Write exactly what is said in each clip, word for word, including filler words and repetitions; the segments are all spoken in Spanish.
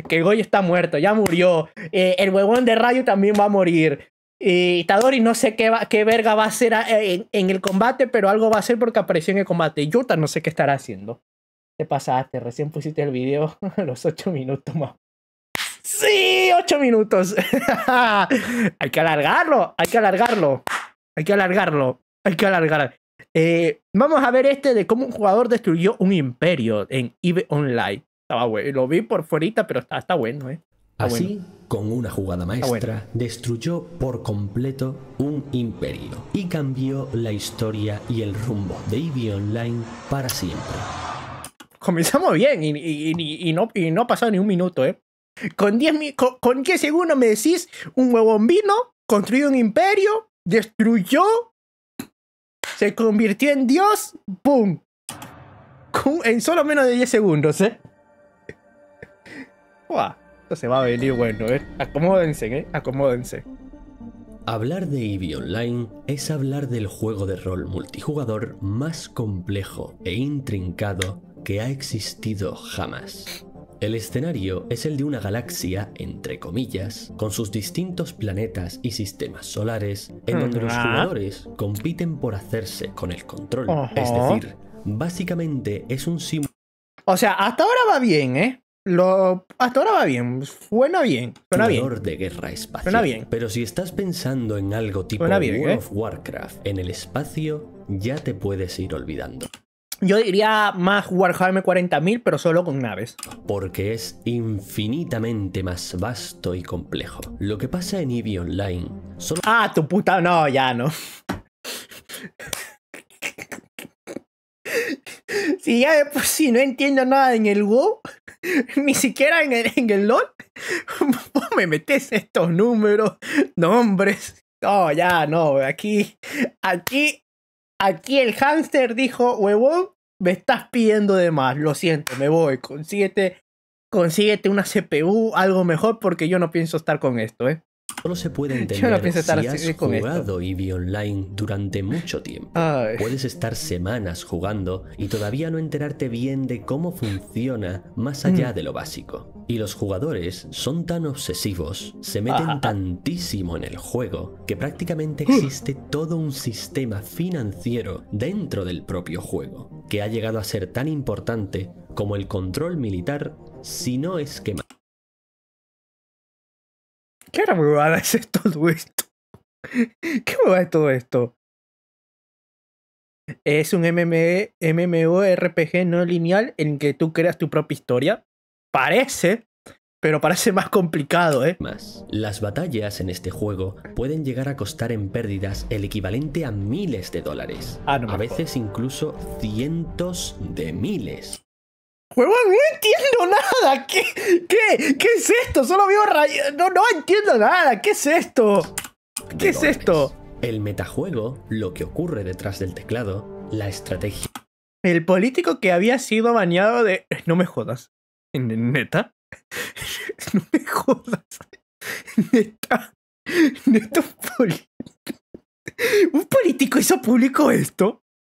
que Goyo está muerto, ya murió. Eh, el huevón de Rayo también va a morir. Y Itadori no sé qué, va, qué verga va a hacer a, en, en el combate, pero algo va a hacer porque apareció en el combate. Yuta no sé qué estará haciendo. Te pasaste, recién pusiste el video a los ocho minutos más. ¡Sí! ¡ocho minutos! Hay que alargarlo, hay que alargarlo. Hay que alargarlo, hay que alargar. Eh, vamos a ver este de cómo un jugador destruyó un imperio en EVE Online. Estaba bueno, lo vi por fuerita, pero está, está bueno, ¿eh? Está Así, bueno. con una jugada maestra, bueno. destruyó por completo un imperio y cambió la historia y el rumbo de EVE Online para siempre. Comenzamos bien y, y, y, y, no, y no ha pasado ni un minuto, ¿eh? Con diez, con, con diez segundos me decís, un huevón vino, construyó un imperio, destruyó, se convirtió en Dios, ¡pum! Con, en solo menos de diez segundos, ¿eh? Uah, esto se va a venir bueno, ¿eh? Acomódense, ¿eh? Acomódense. Hablar de EVE Online es hablar del juego de rol multijugador más complejo e intrincado que ha existido jamás. El escenario es el de una galaxia, entre comillas, con sus distintos planetas y sistemas solares, en donde los jugadores compiten por hacerse con el control. Uh-huh. Es decir, básicamente es un sim... O sea, hasta ahora va bien, ¿eh? Lo... Hasta ahora va bien, suena bien, suena bien. de guerra espacial. Suena bien. Pero si estás pensando en algo tipo bien, World ¿eh? of Warcraft en el espacio, ya te puedes ir olvidando. Yo diría más Warhammer cuarenta mil, pero solo con naves. Porque es infinitamente más vasto y complejo. Lo que pasa en EVE Online... Solo... Ah, tu puta... No, ya no. Si ya de por sí no entiendo nada en el WoW, ni siquiera en el, en el LoL, vos me metés estos números, nombres. No, ya, no. Aquí... Aquí... Aquí el hámster dijo, huevón, me estás pidiendo de más, lo siento, me voy, consíguete, consíguete una C P U, algo mejor, porque yo no pienso estar con esto, ¿eh? Solo se puede entender yo no pienso estar si has así con jugado esto. EVE Online durante mucho tiempo. Ay. Puedes estar semanas jugando y todavía no enterarte bien de cómo funciona más allá mm. de lo básico. Y los jugadores son tan obsesivos, se meten Ajá. tantísimo en el juego, que prácticamente existe todo un sistema financiero dentro del propio juego, que ha llegado a ser tan importante como el control militar, si no es que más. ¿Qué huevada es todo esto? ¿Qué huevada es todo esto? Es un MMORPG no lineal en que tú creas tu propia historia. Parece, pero parece más complicado, ¿eh? Más, las batallas en este juego pueden llegar a costar en pérdidas el equivalente a miles de dólares. Ah, no me a veces incluso cientos de miles. ¡Huevón, no entiendo nada! ¿Qué, qué, qué es esto? Solo veo rayos. No, no entiendo nada. ¿Qué es esto? ¿Qué es esto? El metajuego, lo que ocurre detrás del teclado, la estrategia. El político que había sido baneado de... No me jodas. ¿Neta? No me jodas. ¿Neta? ¿Neta un político? ¿Un político hizo público esto?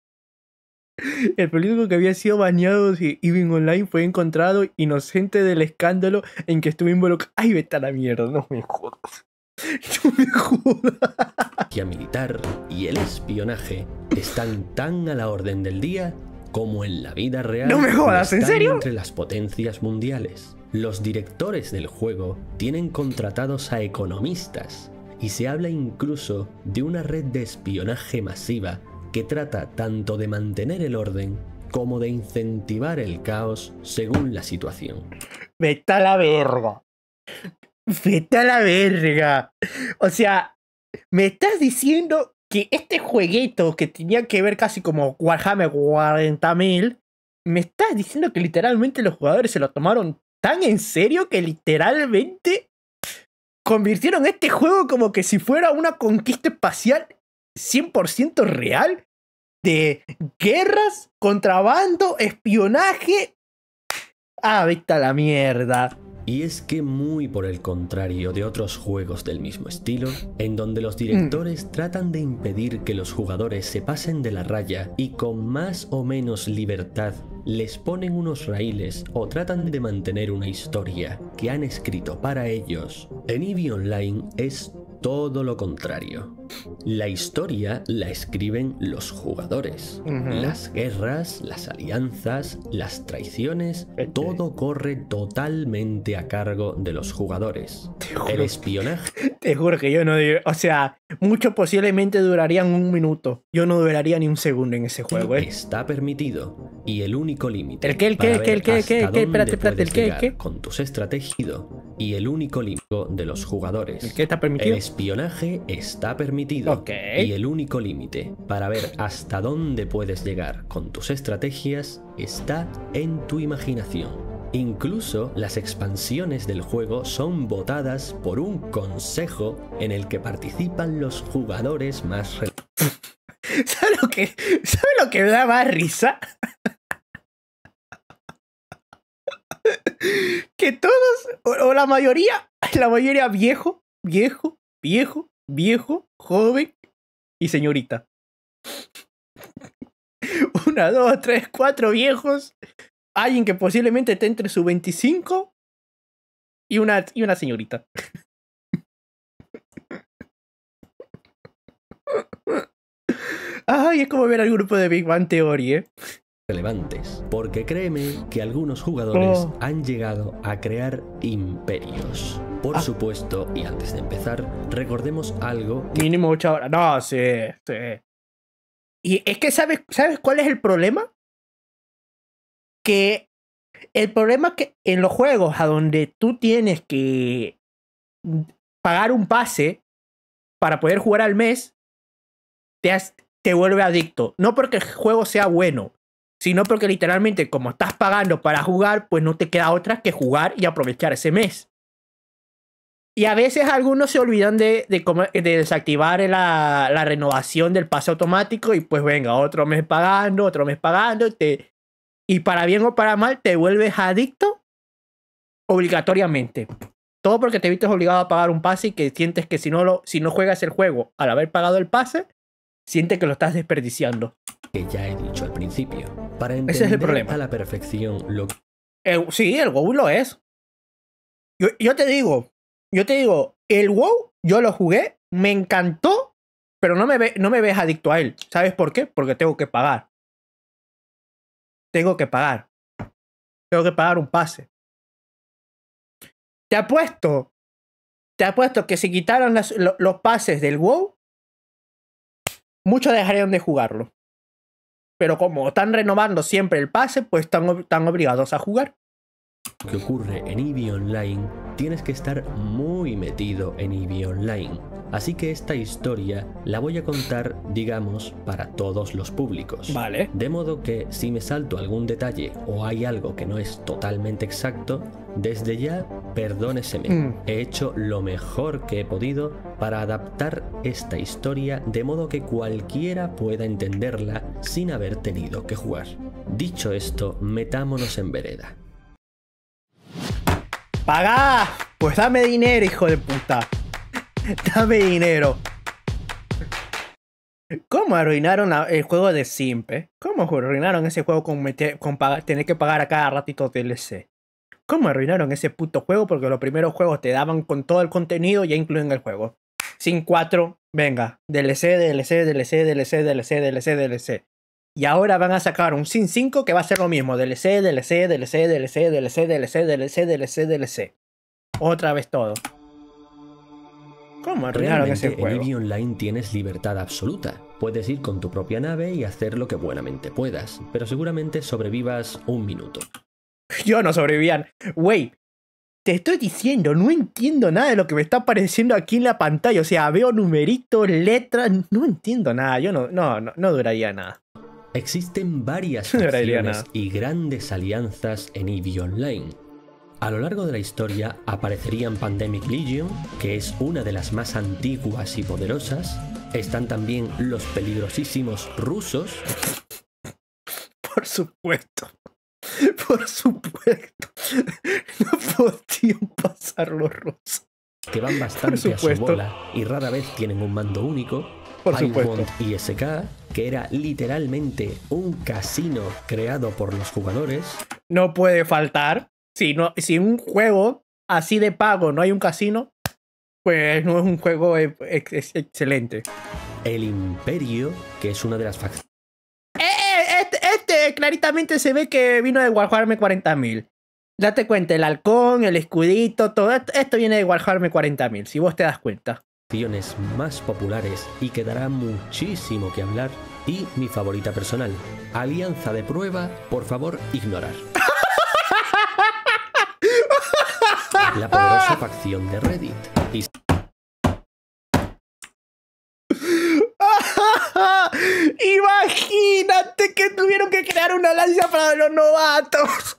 El político que había sido baneado de EVE Online fue encontrado inocente del escándalo en que estuvo involucrado. ¡Ay, vete a la mierda! No me jodas. No me jodas. La militar y el espionaje están tan a la orden del día como en la vida real. ¡No me jodas! ¿En serio? Entre las potencias mundiales. Los directores del juego tienen contratados a economistas y se habla incluso de una red de espionaje masiva que trata tanto de mantener el orden como de incentivar el caos según la situación. Vete a la verga. Vete a la verga. O sea, me estás diciendo que este jueguito que tenía que ver casi como Warhammer cuarenta mil, me estás diciendo que literalmente los jugadores se lo tomaron tan en serio que literalmente convirtieron este juego como que si fuera una conquista espacial cien por ciento real, de guerras, contrabando, espionaje. Ah, vete a la mierda. Y es que muy por el contrario de otros juegos del mismo estilo, en donde los directores mm. tratan de impedir que los jugadores se pasen de la raya y con más o menos libertad les ponen unos raíles o tratan de mantener una historia que han escrito para ellos, en EVE Online es todo lo contrario. La historia la escriben los jugadores. Ujú. Las guerras, las alianzas, las traiciones, todo corre totalmente a cargo de los jugadores. Te juro, El espionaje te juro que yo no... O sea, muchos posiblemente durarían un minuto. Yo no duraría ni un segundo en ese juego, ¿eh? está permitido y el único límite ¿El qué, el qué, para el qué, el ver qué, el hasta qué, el qué? dónde Espérate, espérate, puedes ¿el qué, el llegar qué? con tus estrategias y el único límite de los jugadores. ¿El qué está El permitido? espionaje está permitido Ok. y el único límite para ver hasta dónde puedes llegar con tus estrategias está en tu imaginación. Incluso las expansiones del juego son votadas por un consejo en el que participan los jugadores más relevantes. ¿Sabes lo que, ¿sabe lo que me da más risa? Que todos, o, o la mayoría, la mayoría viejo, viejo, viejo, viejo, joven y señorita. Una, dos, tres, cuatro viejos. Alguien que posiblemente esté entre sus veinticinco y una, y una señorita. Ay, es como ver al grupo de Big Bang Theory, ¿eh? relevantes, porque créeme que algunos jugadores Oh. han llegado a crear imperios. Por Ah. supuesto, y antes de empezar, recordemos algo que Mínimo ocho horas. No, sí, sí. Y es que, ¿sabes, ¿sabes cuál es el problema? Que el problema es que en los juegos a donde tú tienes que pagar un pase para poder jugar al mes, te, has- te vuelve adicto. No porque el juego sea bueno, sino porque literalmente como estás pagando para jugar, pues no te queda otra que jugar y aprovechar ese mes. Y a veces algunos se olvidan de, de, cómo- de desactivar la, la renovación del pase automático y pues venga, otro mes pagando, otro mes pagando. Te, y para bien o para mal te vuelves adicto obligatoriamente. Todo porque te viste obligado a pagar un pase y que sientes que si no, lo, si no juegas el juego al haber pagado el pase, sientes que lo estás desperdiciando. que ya he dicho al principio. Para Ese es el entender problema. a la perfección lo que El- sí, el WoW lo es. Yo, yo te digo, yo te digo, el WoW yo lo jugué, me encantó, pero no me, ve, no me ves adicto a él. ¿Sabes por qué? Porque tengo que pagar. Tengo que pagar. Tengo que pagar un pase. Te apuesto, te apuesto que si quitaran las- lo- los pases del WoW, muchos dejarían de jugarlo. Pero como están renovando siempre el pase, pues están, ob- están obligados a jugar. que ocurre en EVE Online, tienes que estar muy metido en EVE Online. Así que esta historia la voy a contar, digamos, para todos los públicos. Vale. De modo que si me salto algún detalle o hay algo que no es totalmente exacto, desde ya perdóneseme. Mm. He hecho lo mejor que he podido para adaptar esta historia de modo que cualquiera pueda entenderla sin haber tenido que jugar. Dicho esto, metámonos en vereda. ¡Pagá! Pues dame dinero, hijo de puta. Dame dinero. ¿Cómo arruinaron la- el juego de Simp? eh? ¿Cómo arruinaron ese juego con, meter- con pagar- tener que pagar a cada ratito D L C? ¿Cómo arruinaron ese puto juego? Porque los primeros juegos te daban con todo el contenido ya incluyen el juego. Sin cuatro, venga, D L C, D L C, D L C, D L C, D L C, D L C, D L C. Y ahora van a sacar un Sin cinco que va a ser lo mismo. D L C, D L C, D L C, D L C, D L C, D L C, D L C, D L C, D L C. Otra vez todo. ¿Cómo arruinaron Realmente ese en juego? EVE Online tienes libertad absoluta. Puedes ir con tu propia nave y hacer lo que buenamente puedas, pero seguramente sobrevivas un minuto. Yo no sobrevivían. Wey, te estoy diciendo, no entiendo nada de lo que me está apareciendo aquí en la pantalla. O sea, veo numeritos, letras, no entiendo nada. Yo no, no, no, no duraría nada. Existen varias No debería facciones nada. y grandes alianzas en EVE Online. A lo largo de la historia aparecerían Pandemic Legion, que es una de las más antiguas y poderosas. Están también los peligrosísimos rusos, Por supuesto. Por supuesto. No podían pasar los rusos. que van bastante a su supuesto. bola y rara vez tienen un mando único. Por I supuesto. Want I S K, que era literalmente un casino creado por los jugadores. No puede faltar. Si, no, si en un juego así de pago no hay un casino, pues no es un juego ex ex excelente. El Imperio, que es una de las facciones. Eh, este, este claritamente se ve que vino de Warhammer cuarenta mil. Date cuenta, el halcón, el escudito, todo esto, esto viene de Warhammer cuarenta mil, si vos te das cuenta. Más populares y que dará muchísimo que hablar. Y mi favorita personal, alianza de prueba, por favor, ignorar. La poderosa facción de Reddit. Y... Imagínate que tuvieron que crear una alianza para los novatos.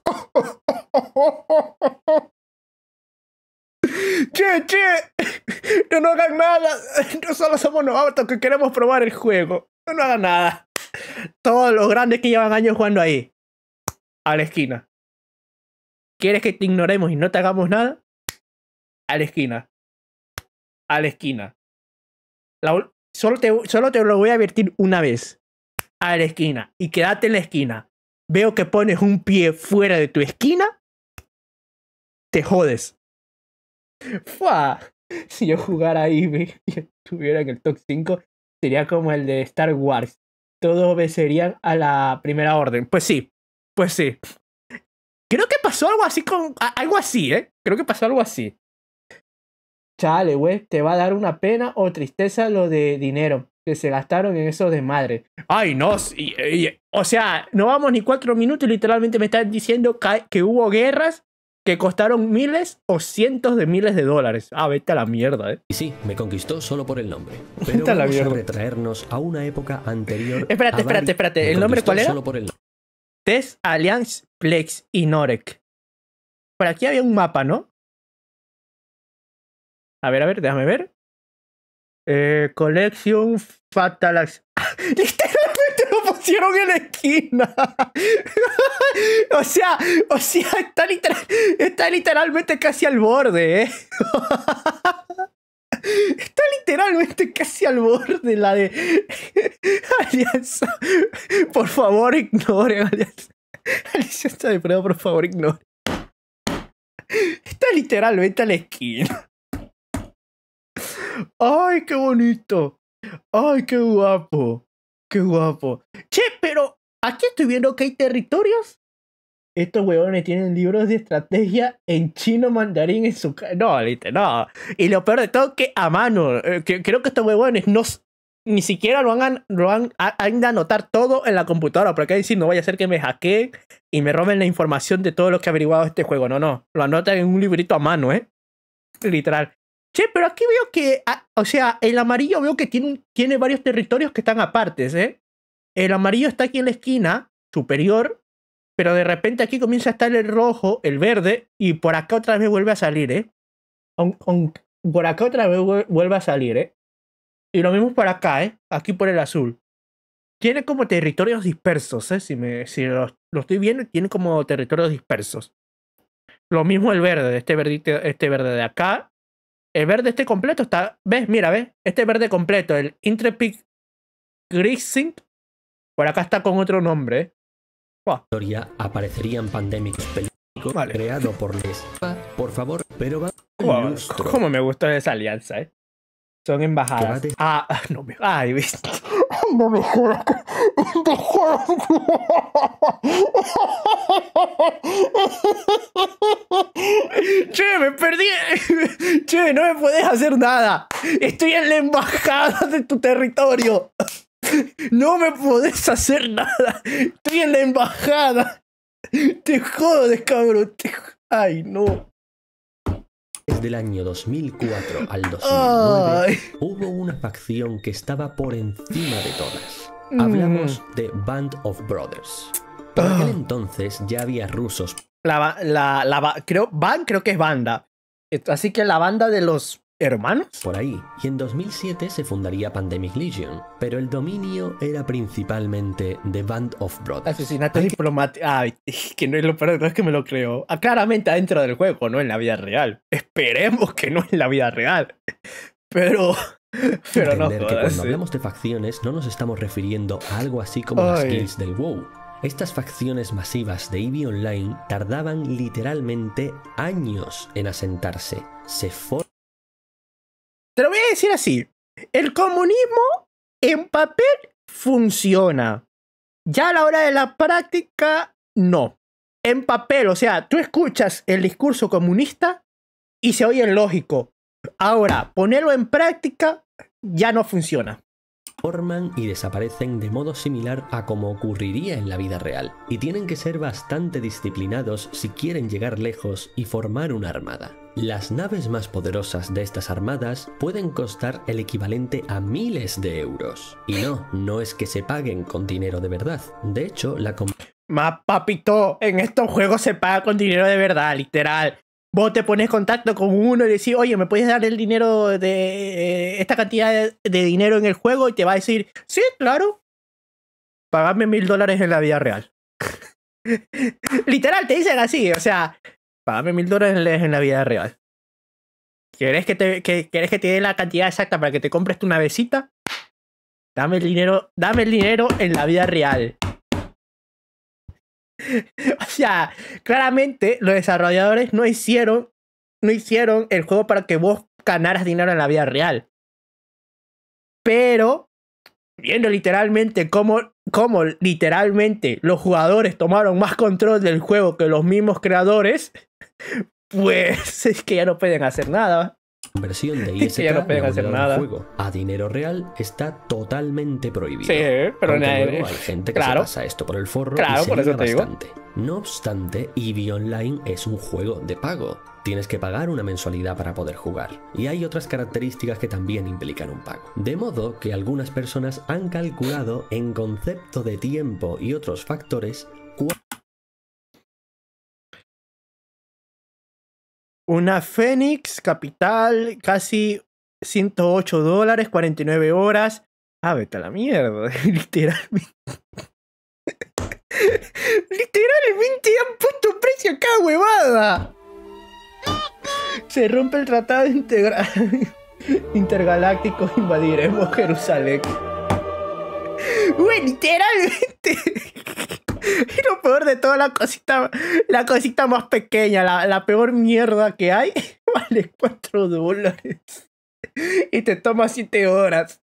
Che, che, no nos hagan nada. No solo somos novatos que queremos probar el juego. No nos hagan nada. Todos los grandes que llevan años jugando ahí. A la esquina. ¿Quieres que te ignoremos y no te hagamos nada? A la esquina. A la esquina. La, solo, te, solo te lo voy a advertir una vez. A la esquina. Y quédate en la esquina. Veo que pones un pie fuera de tu esquina. Te jodes. Fua. Si yo jugara ahí y estuviera en el top cinco, sería como el de Star Wars. Todos obedecerían a la primera orden. Pues sí. Pues sí. Creo que pasó algo así con... Algo así, ¿eh? Creo que pasó algo así. Chale, güey. Te va a dar una pena o tristeza lo de dinero que se gastaron en esos desmadres. Ay, no. Y, y, o sea, no vamos ni cuatro minutos y literalmente me están diciendo que, que hubo guerras que costaron miles o cientos de miles de dólares. Ah, vete a la mierda, ¿eh? Y sí, me conquistó solo por el nombre. Pero vamos a retraernos a una época anterior. Espérate, espérate, espérate. ¿El nombre cuál era? Solo por el... Test, Alliance, Plex y Norek. Por aquí había un mapa, ¿no? A ver, a ver, déjame ver. Eh, Collection Fatalax. Literalmente lo pusieron en la esquina. o sea, o sea, está, literal, está literalmente casi al borde, ¿eh? Está literalmente casi al borde la de Alianza. Por favor, ignoren Alianza. Alianza de prueba, por favor, ignoren. Está literalmente a la esquina. Ay, qué bonito. Ay, qué guapo. Qué guapo. Che, pero aquí estoy viendo que hay territorios. Estos huevones tienen libros de estrategia en chino mandarín en su... No, literal, no. Y lo peor de todo que a mano. Eh, que, creo que estos huevones no... Ni siquiera lo han, lo han, han de anotar todo en la computadora. Porque hay que decir, no vaya a ser que me hackeen y me roben la información de todo lo que ha averiguado este juego. No, no. Lo anotan en un librito a mano, ¿eh? Literal. Che, pero aquí veo que... O sea, el amarillo veo que tiene, tiene varios territorios que están apartes, ¿eh? El amarillo está aquí en la esquina superior. Pero de repente aquí comienza a estar el rojo, el verde, y por acá otra vez vuelve a salir, ¿eh? On, on, por acá otra vez vuelve a salir, ¿eh? Y lo mismo por acá, ¿eh? Aquí por el azul. Tiene como territorios dispersos, ¿eh? Si, me, si lo, lo estoy viendo, tiene como territorios dispersos. Lo mismo el verde, este verde, este verde de acá. El verde este completo está... ¿Ves? Mira, ¿ves? Este verde completo, el Intrepid Grisink, por acá está con otro nombre, ¿eh? Historia aparecerían pandémicos películas vale. creado por les. Por favor, pero va. Wow, ¿cómo me gustó esa alianza, eh? Son embajadas. De... Ah, no me. Ay, ¿viste? No me jodas. No jodas. Che, me perdí. Che, no me puedes hacer nada. Estoy en la embajada de tu territorio. No me podés hacer nada. Estoy en la embajada. Te jodes, cabrón. Te... Ay, no. Desde el año dos mil cuatro al dos mil nueve Ay. hubo una facción que estaba por encima de todas. Mm. Hablamos de Band of Brothers. Por oh. aquel entonces ya había rusos. La, la, la, creo, Band creo que es banda. Así que la banda de los... ¿hermanos? Por ahí. Y en dos mil siete se fundaría Pandemic Legion, pero el dominio era principalmente The Band of Brothers. Asesinato diplomático. Ay, que no es lo peor, no es que me lo creo. Ah, claramente adentro del juego, no en la vida real. Esperemos que no en la vida real. Pero, Pero no Entender que jodas, cuando sí. hablamos de facciones no nos estamos refiriendo a algo así como las Ay. kills del WoW. Estas facciones masivas de EVE Online tardaban literalmente años en asentarse. Se forman. Te lo voy a decir así. El comunismo en papel funciona. Ya a la hora de la práctica, no. En papel, o sea, tú escuchas el discurso comunista y se oye lógico. Ahora, ponerlo en práctica ya no funciona. forman y desaparecen de modo similar a como ocurriría en la vida real, y tienen que ser bastante disciplinados si quieren llegar lejos y formar una armada. Las naves más poderosas de estas armadas pueden costar el equivalente a miles de euros. Y no, no es que se paguen con dinero de verdad. De hecho, la Más papito, en estos juegos se paga con dinero de verdad, literal. Vos te pones contacto con uno y decís, oye, ¿me puedes dar el dinero de eh, esta cantidad de, de dinero en el juego? Y te va a decir, sí, claro. Pagame mil dólares en la vida real. Literal, te dicen así, o sea, pagame mil dólares en la vida real. ¿Quieres que te, que, ¿Quieres que te dé la cantidad exacta para que te compres tu navecita? Dame el dinero, dame el dinero en la vida real. O sea, claramente los desarrolladores no hicieron, no hicieron el juego para que vos ganaras dinero en la vida real. Pero, viendo literalmente cómo, cómo literalmente los jugadores tomaron más control del juego que los mismos creadores, pues es que ya no pueden hacer nada. Conversión de Es I que S K ya no pueden de hacer moneda nada. del juego a dinero real está totalmente prohibido. Sí, pero Aunque nadie- luego hay gente que claro. se pasa esto por el forro Claro, y se por eso liga te digo. bastante. No obstante, EVE Online es un juego de pago. Tienes que pagar una mensualidad para poder jugar. Y hay otras características que también implican un pago. De modo que algunas personas han calculado en concepto de tiempo y otros factores cu- Una Fénix Capital, casi ciento ocho dólares, cuarenta y nueve horas. Ah, vete a la mierda, literalmente. Literalmente han puesto precio a cada huevada. Se rompe el tratado integra intergaláctico, invadiremos Jerusalén. Güey, literalmente. Y lo peor de todo, la cosita, la cosita más pequeña, la, la peor mierda que hay, vale cuatro dólares. Y te toma siete horas.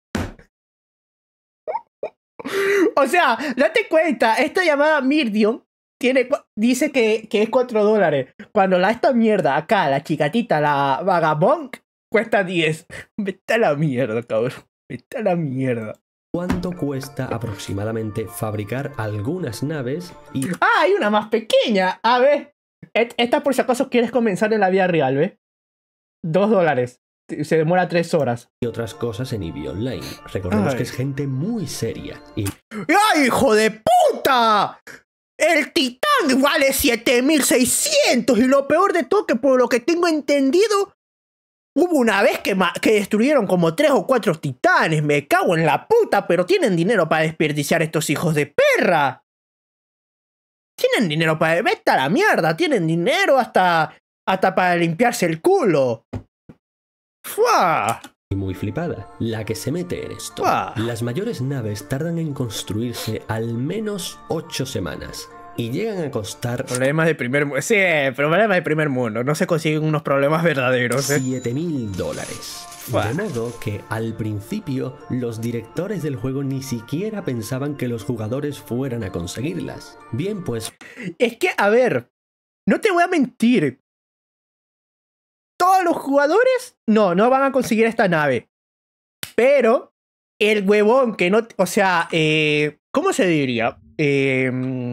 O sea, date cuenta, esta llamada Miriam tiene, dice que, que es cuatro dólares. Cuando la esta mierda acá, la chicatita, la vagabond, cuesta diez. Vete a la mierda, cabrón. Vete a la mierda. cuánto cuesta aproximadamente fabricar algunas naves y Ah, hay una más pequeña. A ver. Et- Esta por si acaso quieres comenzar en la vida real, ¿ves? Dos dólares. Se demora tres horas. otras cosas en EVE Online. Recordemos Ay. que es gente muy seria y ¡Ay, hijo de puta! El titán vale siete mil seiscientos. Y lo peor de todo, que por lo que tengo entendido, hubo una vez que, ma- que destruyeron como tres o cuatro titanes. Me cago en la puta, pero tienen dinero para desperdiciar estos hijos de perra. Tienen dinero para... Vete a la mierda. Tienen dinero hasta, hasta para limpiarse el culo. ¡Fua! muy flipada, la que se mete en esto. Buah. Las mayores naves tardan en construirse al menos ocho semanas y llegan a costar Problemas de primer mundo. Sí, problemas de primer mundo. No se consiguen unos problemas verdaderos, ¿eh? siete mil dólares. Buah. De modo que al principio los directores del juego ni siquiera pensaban que los jugadores fueran a conseguirlas. Bien, pues Es que, a ver, no te voy a mentir. Todos los jugadores, no, no van a conseguir esta nave. Pero el huevón que no, o sea, eh, ¿cómo se diría? Eh,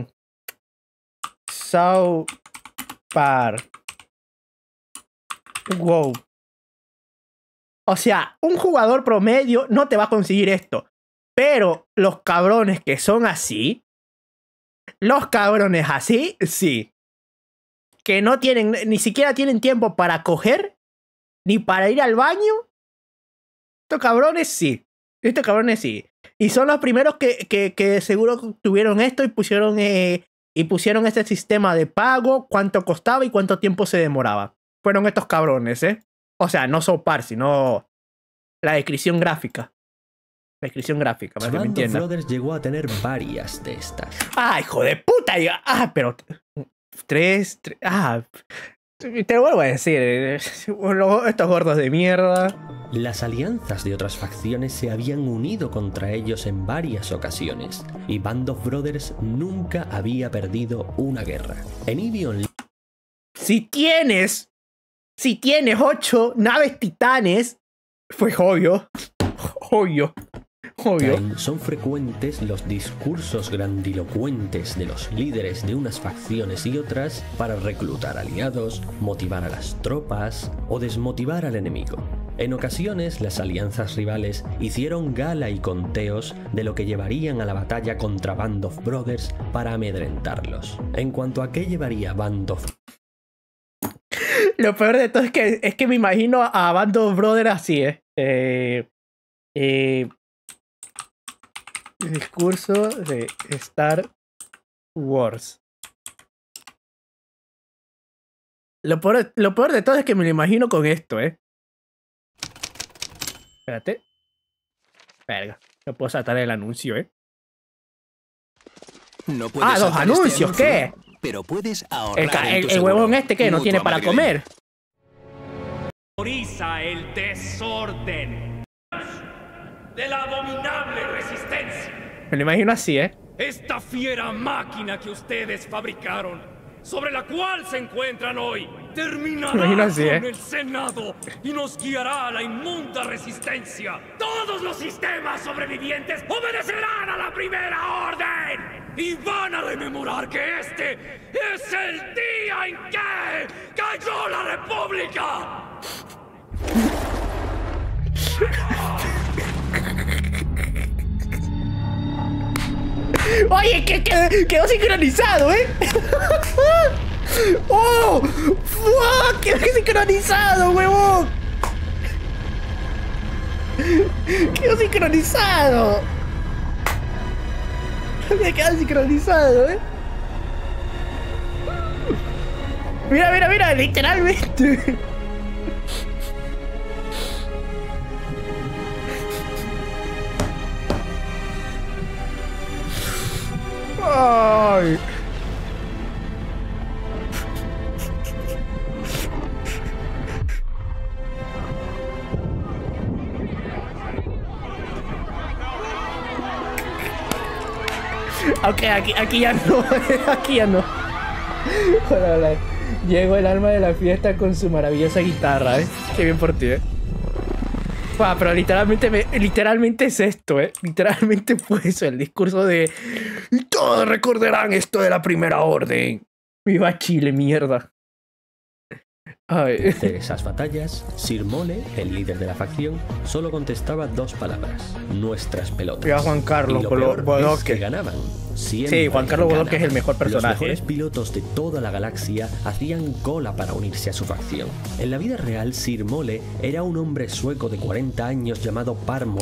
South Park. Wow. O sea, un jugador promedio no te va a conseguir esto. Pero los cabrones que son así, los cabrones así, sí. Que no tienen, ni siquiera tienen tiempo para coger, ni para ir al baño. Estos cabrones sí. Estos cabrones sí. Y son los primeros que, que, que seguro tuvieron esto y pusieron, eh, y pusieron este sistema de pago, cuánto costaba y cuánto tiempo se demoraba. Fueron estos cabrones, ¿eh? O sea, no South Park, sino la descripción gráfica. La descripción gráfica, para que me Band of entiendan. Brothers llegó a tener varias de estas. ¡Ah, hijo de puta! Ah, pero... Tres... tres ah... Te lo vuelvo a decir. Estos gordos de mierda. Las alianzas de otras facciones se habían unido contra ellos en varias ocasiones, y Band of Brothers nunca había perdido una guerra. En EVE Online... Si tienes... Si tienes ocho naves titanes... Fue obvio. Obvio. Obvio. Son frecuentes los discursos grandilocuentes de los líderes de unas facciones y otras para reclutar aliados, motivar a las tropas o desmotivar al enemigo. En ocasiones, las alianzas rivales hicieron gala y conteos de lo que llevarían a la batalla contra Band of Brothers para amedrentarlos. En cuanto a qué llevaría Band of... Lo peor de todo es que, es que me imagino a Band of Brothers así, ¿eh? Eh... eh Discurso de Star Wars. Lo peor, lo peor de todo es que me lo imagino con esto, ¿eh? Espérate. Verga, no puedo saltar el anuncio, ¿eh? No puedes ah, los saltar anuncios, este ¿qué? anuncio, pero puedes ahorrar El, ca- en el, tu el seguro. huevón este, ¿qué? No Mutua tiene para Madrid. comer. Autoriza el desorden de la abominable resistencia. Me lo imagino así, ¿eh? Esta fiera máquina que ustedes fabricaron, sobre la cual se encuentran hoy, terminará Me imagino así, con ¿eh? el Senado y nos guiará a la inmunda resistencia. Todos los sistemas sobrevivientes obedecerán a la primera orden y van a rememorar que este es el día en que cayó la República. Oye, que, que, quedó sincronizado, ¿eh? ¡Oh! ¡Fuck! Quedó sincronizado, huevón. Quedó sincronizado. Me quedó sincronizado, ¿eh? Mira, mira, mira, literalmente. Ay. Ok, aquí, aquí ya no, aquí ya no. Hola, hola. Llegó el alma de la fiesta con su maravillosa guitarra, ¿eh? Qué bien por ti, ¿eh? Wow, pero literalmente, me, literalmente es esto, ¿eh? Literalmente fue eso, el discurso de... Todos recordarán esto de la primera orden. Viva Chile, mierda. Ay. De esas batallas, Sir Mole, el líder de la facción, solo contestaba dos palabras: nuestras pelotas. Viva Juan Carlos y lo peor Bodoque. es que ganaban. Siempre Sí, Juan Carlos ganaban. Bodoque es el mejor personaje. Los mejores pilotos de toda la galaxia hacían cola para unirse a su facción. En la vida real, Sir Mole era un hombre sueco de cuarenta años llamado Parmo.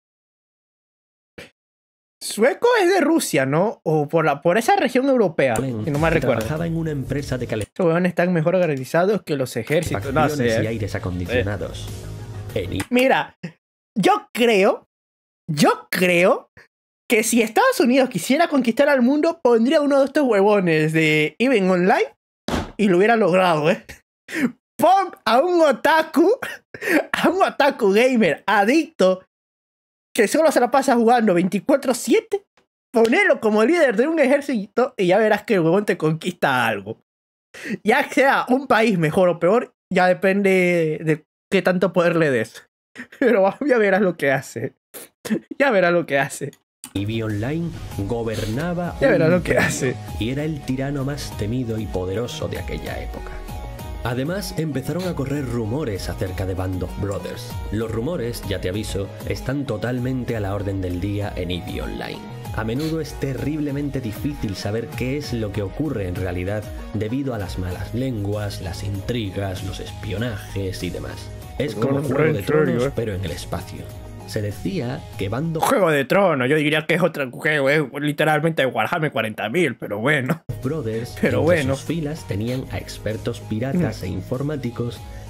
Sueco es de Rusia, ¿no? O por, la, por esa región europea, que no me recuerdo. Trabajaba en una empresa de calefacción. Estos huevones están mejor organizados que los ejércitos. No sé, y ¿eh? aires acondicionados. En Mira, yo creo, yo creo que si Estados Unidos quisiera conquistar al mundo, pondría uno de estos huevones de EVE Online y lo hubiera logrado, ¿eh? Pon a un otaku, a un otaku gamer adicto que solo se la pasa jugando veinticuatro siete, ponelo como líder de un ejército y ya verás que el huevón te conquista algo. Ya sea un país mejor o peor, ya depende de qué tanto poder le des. Pero ya verás lo que hace. Ya verás lo que hace. EVE Online gobernaba Ya verás un lo que imperio hace. y era el tirano más temido y poderoso de aquella época. Además, empezaron a correr rumores acerca de Band of Brothers. Los rumores, ya te aviso, están totalmente a la orden del día en EVE Online. A menudo es terriblemente difícil saber qué es lo que ocurre en realidad debido a las malas lenguas, las intrigas, los espionajes y demás. Es como Juego de Tronos, pero en el espacio. Se decía que Band of Juego de Tronos, yo diría que es otro juego, es literalmente Warhammer cuarenta mil, pero bueno. Brothers Pero entre bueno. sus filas tenían a expertos piratas e informáticos.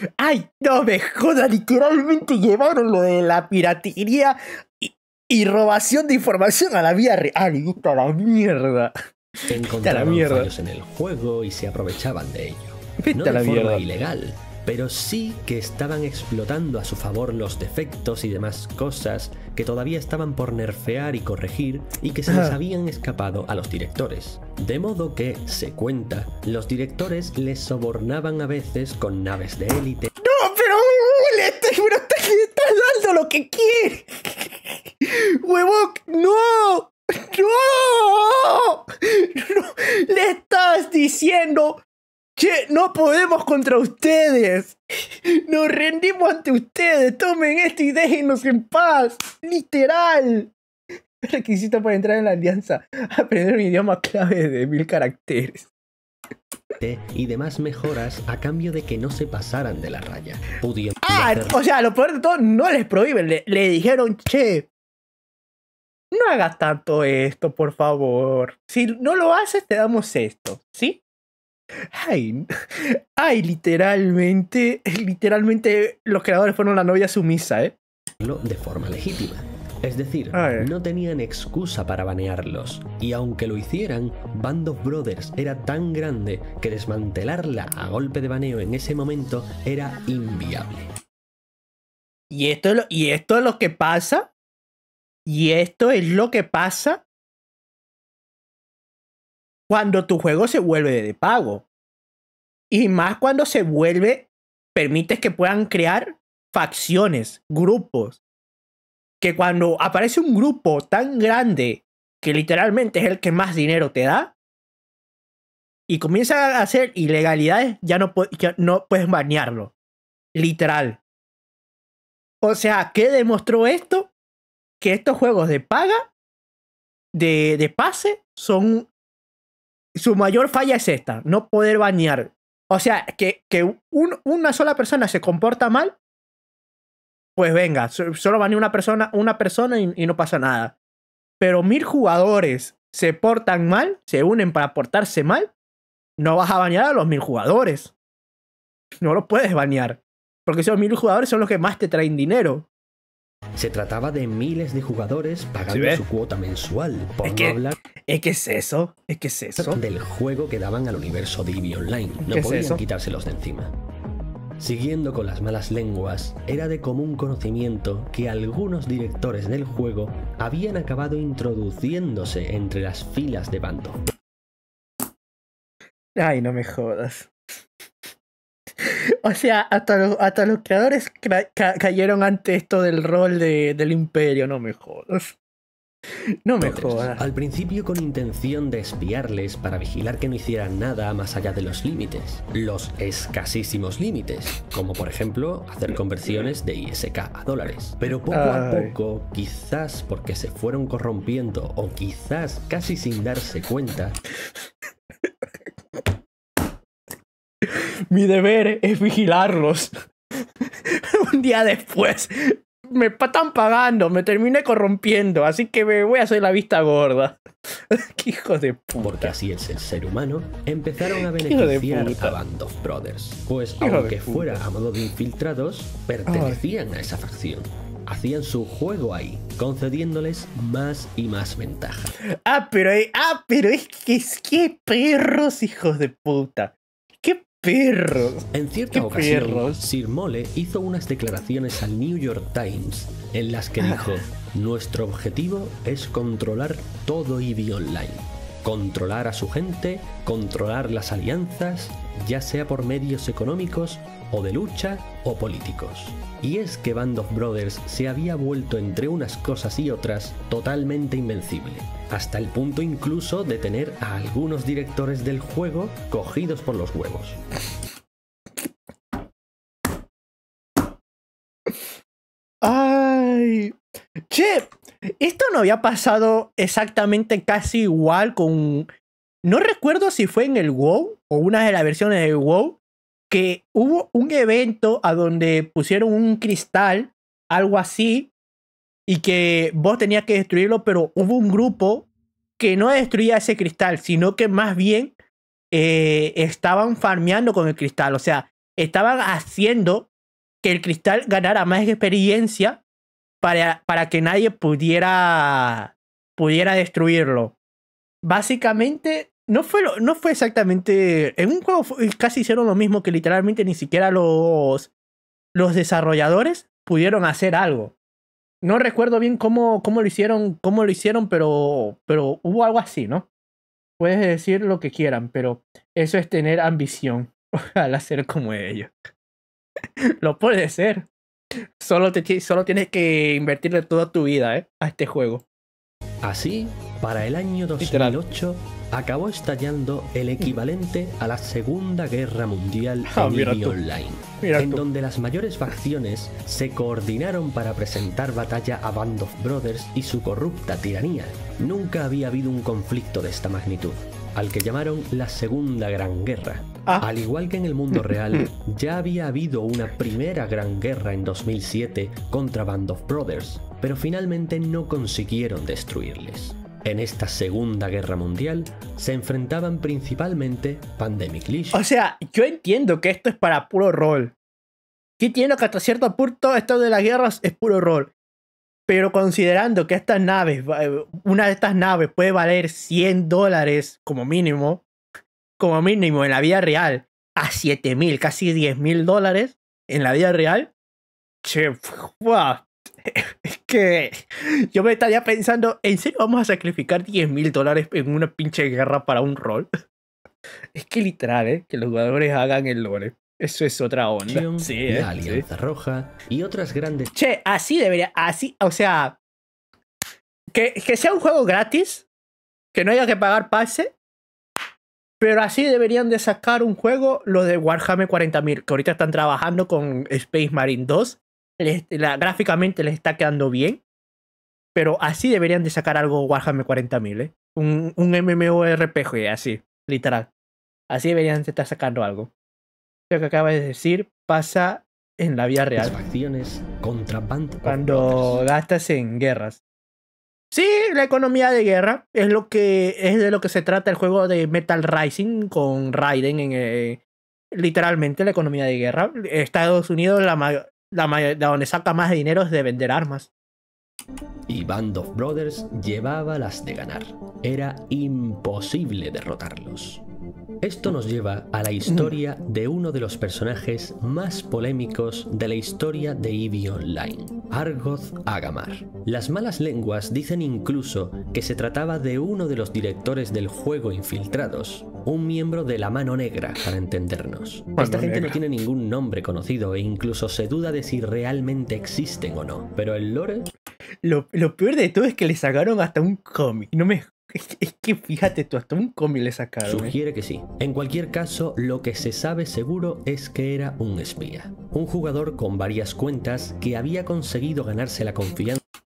Ay, no me jodas, literalmente llevaron lo de la piratería y, y robación de información a la vida real. Y está la mierda. Encontraban mierda. fallos en el juego y se aprovechaban de ello. Vete No a de la forma mierda. ilegal, pero sí que estaban explotando a su favor los defectos y demás cosas que todavía estaban por nerfear y corregir y que se les Ah. habían escapado a los directores. De modo que, se cuenta, los directores les sobornaban a veces con naves de élite. No, pero le estás, pero estás- le estás dando lo que quiere. Huevón, no. No. No. Le estás diciendo que no podemos contra ustedes. Nos rendimos ante ustedes. Tomen esto y déjenos en paz. Literal. Requisito para entrar en la alianza: aprender un idioma clave de mil caracteres. y demás mejoras a cambio de que no se pasaran de la raya, pudiendo Ah, hacer o sea, lo peor de todo, no les prohíben. Le, le dijeron, che, no hagas tanto esto, por favor. Si no lo haces, te damos esto, ¿sí? Ay, ay, literalmente, literalmente los creadores fueron la novia sumisa, ¿eh? hacerlo de forma legítima. Es decir, Ay. no tenían excusa para banearlos, y aunque lo hicieran, Band of Brothers era tan grande que desmantelarla a golpe de baneo en ese momento era inviable. Y esto es lo, y esto es lo que pasa. Y esto es lo que pasa cuando tu juego se vuelve de pago. Y más cuando se vuelve, permites que puedan crear facciones, grupos. Que cuando aparece un grupo tan grande, que literalmente es el que más dinero te da, y comienza a hacer ilegalidades, ya no, ya no puedes banearlo. Literal. O sea, ¿qué demostró esto? Que estos juegos de paga, de, de pase, son... Su mayor falla es esta, no poder banear. O sea, que, que un, una sola persona se comporta mal, pues venga, so, solo banea una persona, una persona y, y no pasa nada. Pero mil jugadores se portan mal, se unen para portarse mal, no vas a banear a los mil jugadores. No los puedes banear. Porque esos mil jugadores son los que más te traen dinero. Se trataba de miles de jugadores pagando ¿Sí ves? su cuota mensual, por Es no que- hablar Es que es eso, es que es eso. del juego que daban al universo de Eevee Online. No ¿Qué es podían eso? quitárselos de encima. Siguiendo con las malas lenguas, era de común conocimiento que algunos directores del juego habían acabado introduciéndose entre las filas de Band of Ay, no me jodas. O sea, hasta los, hasta los creadores cra- ca- cayeron ante esto del rol de, del imperio. No me jodas. No me Brothers. jodas. Al principio con intención de espiarles para vigilar que no hicieran nada más allá de los límites, los escasísimos límites, como por ejemplo hacer conversiones de I S K a dólares. Pero poco a Ay. poco, quizás porque se fueron corrompiendo o quizás casi sin darse cuenta, Mi deber es vigilarlos. Un día después me pa- están pagando, me terminé corrompiendo, así que me voy a hacer la vista gorda. Qué hijo de porque puta. así es el ser humano, empezaron a Hijo de beneficiar puta. a Band of Brothers, pues Hijo de aunque puta. fuera a modo de infiltrados, pertenecían a esa facción. Hacían su juego ahí, concediéndoles más y más ventaja. Ah, pero, ah, pero es que es que perros, hijos de puta. Qué perros. En cierta ¡Qué ocasión, perros! Sir Mole hizo unas declaraciones al New York Times en las que dijo: nuestro objetivo es controlar todo Eevee Online. Controlar a su gente, controlar las alianzas, ya sea por medios económicos o de lucha o políticos. Y es que Band of Brothers se había vuelto entre unas cosas y otras totalmente invencible, hasta el punto incluso de tener a algunos directores del juego cogidos por los huevos. Ay. Che, esto no había pasado exactamente casi igual con... No recuerdo si fue en el WoW o una de las versiones del WoW, que hubo un evento a donde pusieron un cristal, algo así, y que vos tenías que destruirlo, pero hubo un grupo que no destruía ese cristal, sino que más bien eh, estaban farmeando con el cristal. O sea, estaban haciendo que el cristal ganara más experiencia para, para que nadie pudiera, pudiera destruirlo. Básicamente, no fue, lo, no fue exactamente... En un juego casi hicieron lo mismo, que literalmente ni siquiera los, los desarrolladores pudieron hacer algo. No recuerdo bien cómo, cómo lo hicieron, cómo lo hicieron, pero, pero hubo algo así, ¿no? Puedes decir lo que quieran, pero eso es tener ambición. Ojalá ser como ellos. Lo puede ser. Solo, te, solo tienes que invertirle toda tu vida, ¿eh? A este juego. Así, para el año dos mil ocho, acabó estallando el equivalente a la Segunda Guerra Mundial Ah, en mira E V E tú. Online, Mira en tú. donde las mayores facciones se coordinaron para presentar batalla a Band of Brothers y su corrupta tiranía. Nunca había habido un conflicto de esta magnitud, al que llamaron la Segunda Gran Guerra. Ah. Al igual que en el mundo real, ya había habido una primera gran guerra en dos mil siete contra Band of Brothers, pero finalmente no consiguieron destruirles. En esta Segunda Guerra Mundial se enfrentaban principalmente Pandemic Legion. O sea, yo entiendo que esto es para puro rol. Sí entiendo que hasta cierto punto esto de las guerras es puro rol. Pero considerando que estas naves, una de estas naves puede valer cien dólares como mínimo, como mínimo en la vida real, a siete mil, casi diez mil dólares en la vida real, che, wow. Es que yo me estaría pensando, ¿en serio vamos a sacrificar diez mil dólares en una pinche guerra para un rol? Es que literal, ¿eh? Que los jugadores hagan el lore. Eso es otra onda. Sí, ¿eh? La Alianza Sí. Roja y otras grandes... Che, así debería, así, o sea, que, que sea un juego gratis, que no haya que pagar pase, pero así deberían de sacar un juego, lo de Warhammer cuarenta mil, que ahorita están trabajando con Space Marine dos, les, la, gráficamente les está quedando bien, pero así deberían de sacar algo Warhammer cuarenta mil, ¿eh? Un, un MMORPG, así, literal. Así deberían de estar sacando algo. Lo que acabas de decir pasa en la vida real. facciones contra Band of Cuando Brothers. gastas en guerras. Sí, la economía de guerra es lo que es de lo que se trata el juego de Metal Rising con Raiden en eh, literalmente la economía de guerra. Estados Unidos la, ma- la, ma- la donde saca más dinero es de vender armas. Y Band of Brothers llevaba las de ganar. Era imposible derrotarlos. Esto nos lleva a la historia de uno de los personajes más polémicos de la historia de E V E Online, Argoth Agamar. Las malas lenguas dicen incluso que se trataba de uno de los directores del juego infiltrados, un miembro de la Mano Negra, para entendernos. Mano Esta gente Negra. no tiene ningún nombre conocido e incluso se duda de si realmente existen o no, pero el lore... Lo, lo peor de todo es que le sacaron hasta un cómic. No me es, es que fíjate tú, hasta un cómic le sacaron. ¿eh? Sugiere que sí. En cualquier caso, lo que se sabe seguro es que era un espía. Un jugador con varias cuentas que había conseguido ganarse la confianza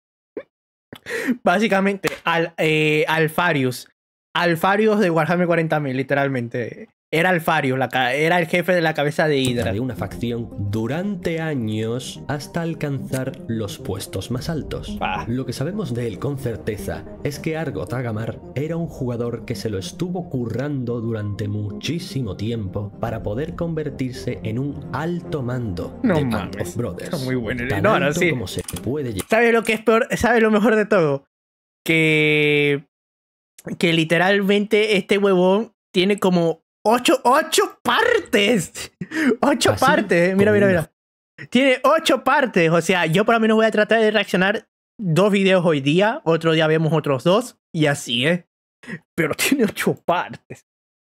Básicamente, al, eh, Alfarius. Alfarius de Warhammer cuarenta mil, literalmente. Era Alfarius, la, ca- era el jefe de la cabeza de Hydra. de una facción durante años hasta alcanzar los puestos más altos. Ah. Lo que sabemos de él con certeza es que Argoth Agamar era un jugador que se lo estuvo currando durante muchísimo tiempo para poder convertirse en un alto mando No de Band mames, of Brothers. está muy bueno. Tan No, no, alto sí. como se puede llegar. ¿Sabes lo que es peor? ¿Sabes lo mejor de todo? Que. Que literalmente este huevón tiene como ocho, ocho partes. Ocho Así partes. Mira, como mira, una- mira. Tiene ocho partes. O sea, yo por lo menos voy a tratar de reaccionar dos videos hoy día. Otro día vemos otros dos. Y así, ¿eh? Pero tiene ocho partes.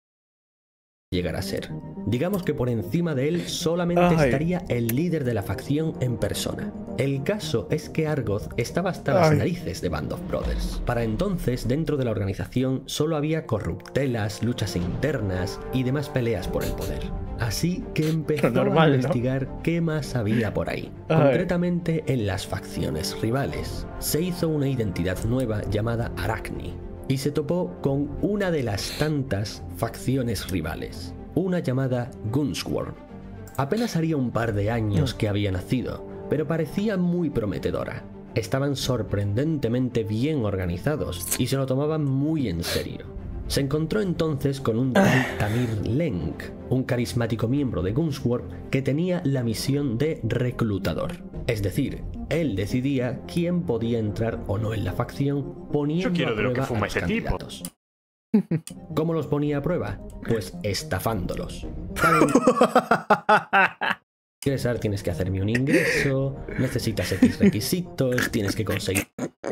llegar a ser. Digamos que por encima de él solamente Ay. estaría el líder de la facción en persona. El caso es que Argoth estaba hasta las Ay. narices de Band of Brothers. Para entonces, dentro de la organización solo había corruptelas, luchas internas y demás peleas por el poder. Así que empezó Normal, a ¿no? investigar qué más había por ahí, Ay. concretamente en las facciones rivales. Se hizo una identidad nueva llamada Arachni y se topó con una de las tantas facciones rivales, una llamada Gunsworm. Apenas haría un par de años que había nacido, pero parecía muy prometedora. Estaban sorprendentemente bien organizados y se lo tomaban muy en serio. Se encontró entonces con un tal Tamir Lenk, un carismático miembro de Gunsword que tenía la misión de reclutador. Es decir, él decidía quién podía entrar o no en la facción poniendo Yo quiero a de lo que prueba fuma a los ese tipo. candidatos. ¿Cómo los ponía a prueba? Pues estafándolos. Para ingresar tienes que hacerme un ingreso, necesitas X requisitos, tienes que conseguir...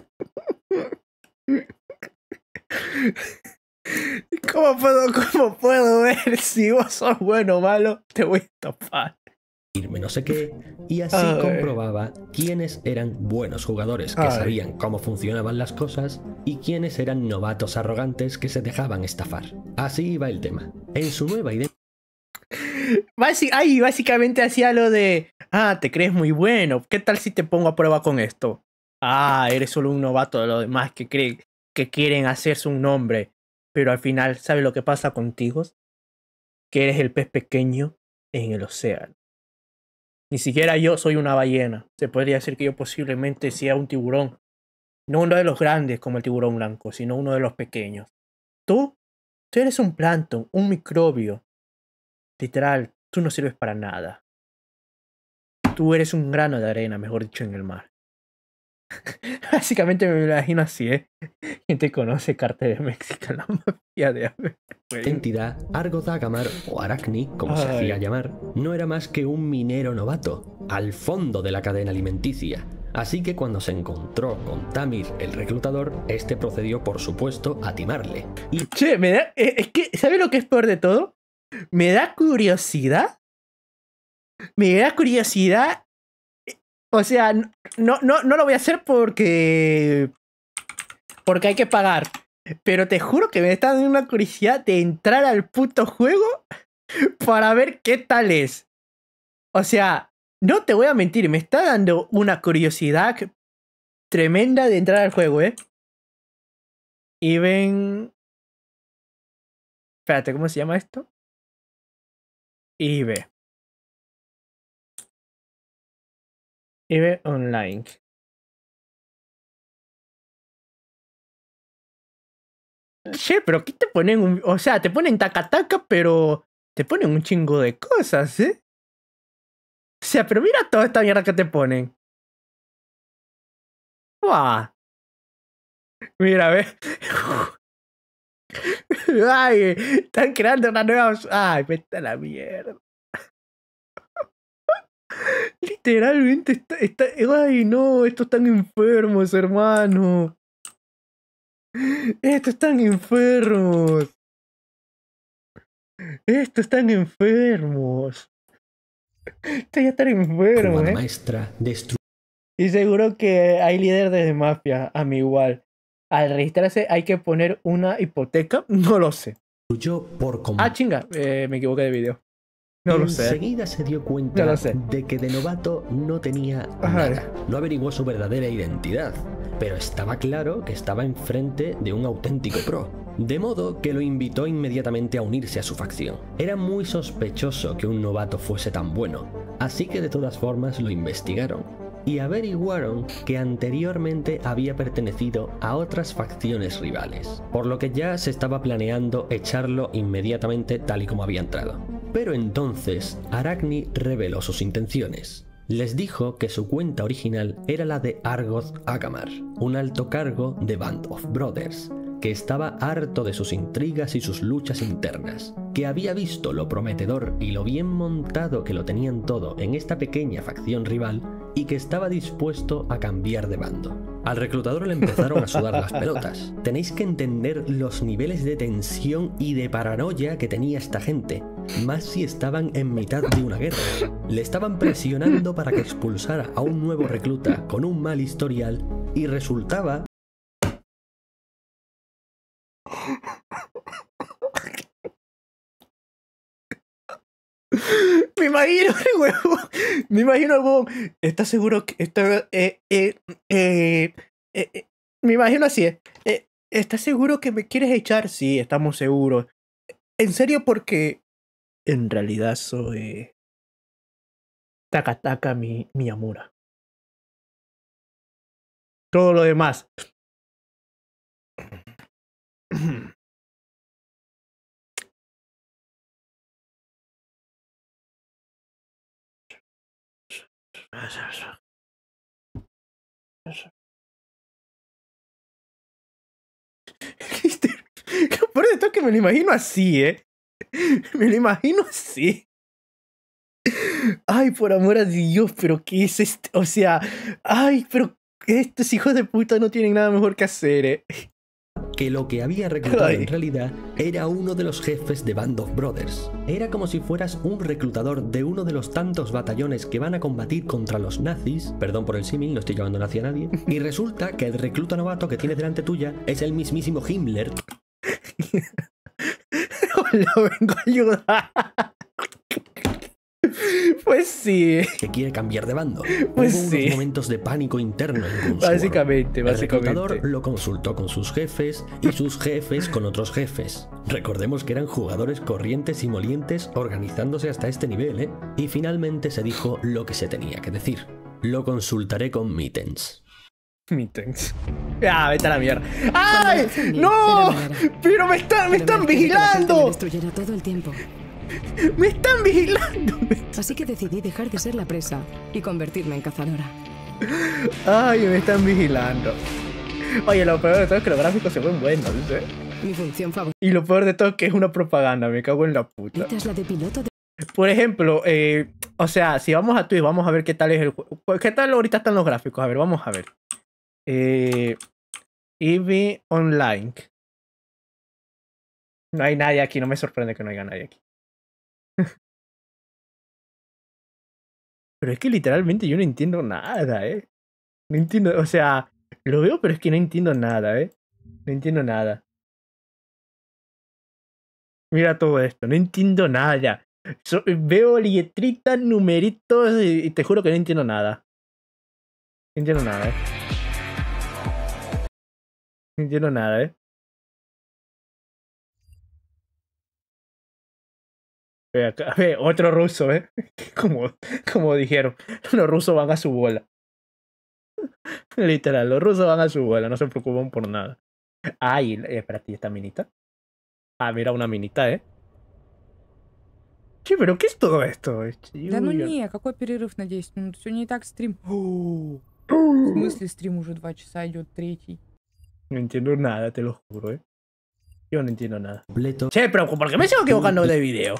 ¿Cómo puedo, cómo puedo ver si vos sos bueno o malo? Te voy a estafar. no sé qué, y así Ay. comprobaba quiénes eran buenos jugadores que Ay. sabían cómo funcionaban las cosas y quiénes eran novatos arrogantes que se dejaban estafar. Así iba el tema. En su nueva identidad... Basi Ay, básicamente hacía lo de, ah, te crees muy bueno, ¿qué tal si te pongo a prueba con esto? Ah, eres solo un novato de los demás que creen que quieren hacerse un nombre, pero al final, ¿sabes lo que pasa contigo? Que eres el pez pequeño en el océano. Ni siquiera yo soy una ballena. Se podría decir que yo posiblemente sea un tiburón. No uno de los grandes como el tiburón blanco, sino uno de los pequeños. Tú, tú eres un plancton, un microbio. Literal, tú no sirves para nada. Tú eres un grano de arena, mejor dicho, en el mar. Básicamente me lo imagino así, ¿eh? ¿Quién te conoce? Cartel de México, la mafia de Ave. entidad, Argoth Agamar, o Arachni, como se Ay. hacía llamar, no era más que un minero novato, al fondo de la cadena alimenticia. Así que cuando se encontró con Tamir, el reclutador, este procedió, por supuesto, a timarle. Y Che, me da. eh, Es que, ¿sabes lo que es peor de todo? Me da curiosidad. Me da curiosidad. eh, O sea, no, no, no lo voy a hacer porque. Porque hay que pagar. Pero te juro que me está dando una curiosidad de entrar al puto juego para ver qué tal es. O sea, no te voy a mentir, me está dando una curiosidad tremenda de entrar al juego, ¿eh? Y ven... Espérate, ¿cómo se llama esto? I B. I B Online. Che, pero aquí te ponen un... O sea, te ponen taca taca, pero te ponen un chingo de cosas, ¿eh? O sea, pero mira toda esta mierda que te ponen. ¡Buah! Mira, ve. Ay, están creando una nueva... Ay, vete a la mierda. Literalmente está, está... Ay, no, estos están enfermos, hermano. Estos están enfermos. Estos están enfermos. Estos ya están enfermos, jugada ¿eh? maestra destruyó Y seguro que hay líderes de mafia, a mí igual. Al registrarse hay que poner una hipoteca. No lo sé. por completo. Ah, chinga, eh, me equivoqué de video. No lo sé. Enseguida se dio cuenta No lo sé. de que de novato no tenía Ajá. nada. No averiguó su verdadera identidad, pero estaba claro que estaba enfrente de un auténtico pro. De modo que lo invitó inmediatamente a unirse a su facción. Era muy sospechoso que un novato fuese tan bueno, así que de todas formas lo investigaron y averiguaron que anteriormente había pertenecido a otras facciones rivales, por lo que ya se estaba planeando echarlo inmediatamente tal y como había entrado. Pero entonces Arachni reveló sus intenciones. Les dijo que su cuenta original era la de Argoth Agamar, un alto cargo de Band of Brothers, que estaba harto de sus intrigas y sus luchas internas, que había visto lo prometedor y lo bien montado que lo tenían todo en esta pequeña facción rival y que estaba dispuesto a cambiar de bando. Al reclutador le empezaron a sudar las pelotas. Tenéis que entender los niveles de tensión y de paranoia que tenía esta gente, más si estaban en mitad de una guerra. Le estaban presionando para que expulsara a un nuevo recluta con un mal historial y resultaba... Me imagino el huevo. Me imagino el huevo. ¿Estás seguro que está, eh, eh, eh, eh, eh, me imagino así, eh, eh, ¿estás seguro que me quieres echar? Sí, estamos seguros. En serio, porque en realidad soy Takataka mi Miyamura. Todo lo demás. Por esto es que me lo imagino así, ¿eh? Me lo imagino así. Ay, por amor a Dios, pero ¿qué es esto? O sea, ay, pero estos hijos de puta no tienen nada mejor que hacer, ¿eh? Que lo que había reclutado Ay. en realidad era uno de los jefes de Band of Brothers. Era como si fueras un reclutador de uno de los tantos batallones que van a combatir contra los nazis, perdón por el símil, no estoy llamando nazi a nadie, y resulta que el recluta novato que tienes delante tuya es el mismísimo Himmler. Lo vengo a ayudar. Pues sí. Que quiere cambiar de bando. Pues Hubo sí. unos momentos de pánico interno en Gunsworm. Básicamente, El básicamente. reclutador lo consultó con sus jefes y sus jefes con otros jefes. Recordemos que eran jugadores corrientes y molientes organizándose hasta este nivel, ¿eh? Y finalmente se dijo lo que se tenía que decir. Lo consultaré con Mittens. Mittens. Ah, vete a la mierda. ¡Ay! Cuando ¡No! Zendikar era manera. ¡Pero me están, me Pero están me dejé que la gente me vigilando! destruyera todo el tiempo. ¡Me están vigilando! Así que decidí dejar de ser la presa y convertirme en cazadora. ¡Ay, me están vigilando! Oye, lo peor de todo es que los gráficos se ven buenos, ¿sí? Mi función favorita Y lo peor de todo es que es una propaganda, me cago en la puta. es la de piloto de... Por ejemplo, eh, o sea, si vamos a Twitch, vamos a ver qué tal es el juego. ¿Qué tal ahorita están los gráficos? A ver, vamos a ver. Eh, Eevee Online. No hay nadie aquí, no me sorprende que no haya nadie aquí. Pero es que literalmente yo no entiendo nada, ¿eh? No entiendo, o sea, lo veo, pero es que no entiendo nada, ¿eh? No entiendo nada. Mira todo esto, no entiendo nada. So- veo letritas, numeritos y, y te juro que no entiendo nada. No entiendo nada, ¿eh? No entiendo nada, ¿eh? Ve acá, ve, otro ruso, ¿eh? Como, como dijeron, los rusos van a su bola. Literal, los rusos van a su bola, no se preocupan por nada. Ay, eh, espérate, ¿y esta minita? Ah, mira, una minita, ¿eh? Che, pero ¿qué es todo esto? Да ну не, какой перерыв на десять минут? Сегодня и так стрим. В смысле стрим уже два часа идет, третий. No entiendo nada, te lo juro, ¿eh? Yo no entiendo nada. Completo. Che, pero ¿por qué me sigo equivocando de video?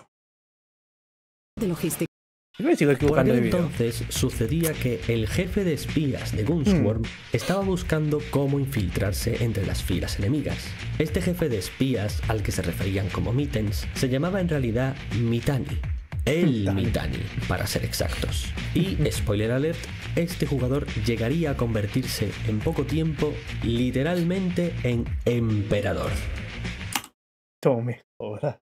de logística. ¿Por qué me sigo Por equivocando de aquel video? entonces sucedía que el jefe de espías de Gunsworm estaba buscando cómo infiltrarse entre las filas enemigas. Este jefe de espías, al que se referían como Mittens, se llamaba en realidad Mittani. El Mittani. Mittani, para ser exactos. Y, spoiler alert, este jugador llegaría a convertirse en poco tiempo literalmente en emperador. No me jodas.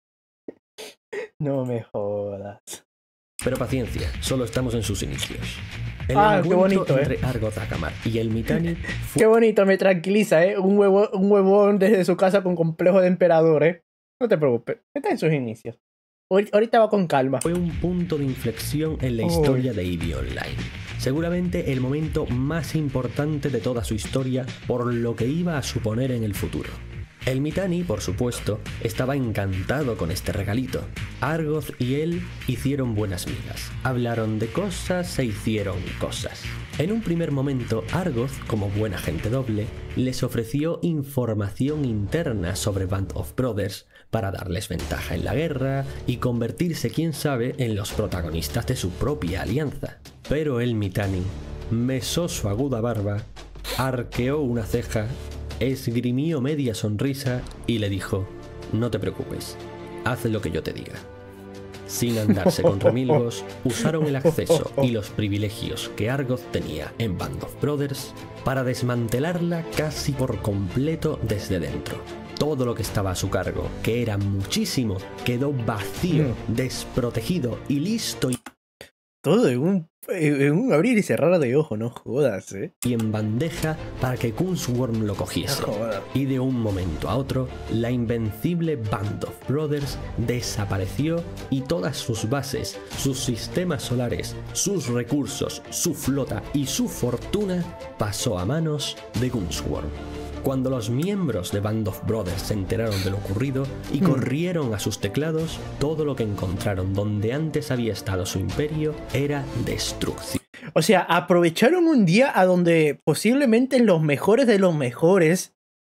No me jodas. Pero paciencia, solo estamos en sus inicios. El Ah, qué encuentro bonito, ¿eh? entre Argoth Akamar y el Mittani fue Qué bonito, me tranquiliza, ¿eh? Un, huevo, un huevón desde su casa con complejo de emperador, ¿eh? No te preocupes, está en sus inicios. Ahor- Ahorita va con calma. fue un punto de inflexión en la Uy. historia de Eevee Online. Seguramente el momento más importante de toda su historia por lo que iba a suponer en el futuro. El Mittani, por supuesto, estaba encantado con este regalito. Argoth y él hicieron buenas migas, hablaron de cosas e hicieron cosas. En un primer momento, Argoth, como buen agente doble, les ofreció información interna sobre Band of Brothers para darles ventaja en la guerra y convertirse, quién sabe, en los protagonistas de su propia alianza. Pero el Mittani mesó su aguda barba, arqueó una ceja, esgrimió media sonrisa y le dijo: no te preocupes, haz lo que yo te diga. Sin andarse con remilgos, usaron el acceso y los privilegios que Argoth tenía en Band of Brothers para desmantelarla casi por completo desde dentro. Todo lo que estaba a su cargo, que era muchísimo, quedó vacío, desprotegido y listo Todo en un, en un abrir y cerrar de ojo, no jodas, ¿eh? y en bandeja para que Gunsworm lo cogiese. No jodas. Y de un momento a otro, la invencible Band of Brothers desapareció y todas sus bases, sus sistemas solares, sus recursos, su flota y su fortuna pasó a manos de Gunsworm. Cuando los miembros de Band of Brothers se enteraron de lo ocurrido y corrieron a sus teclados, todo lo que encontraron donde antes había estado su imperio era destrucción. O sea, aprovecharon un día a donde posiblemente los mejores de los mejores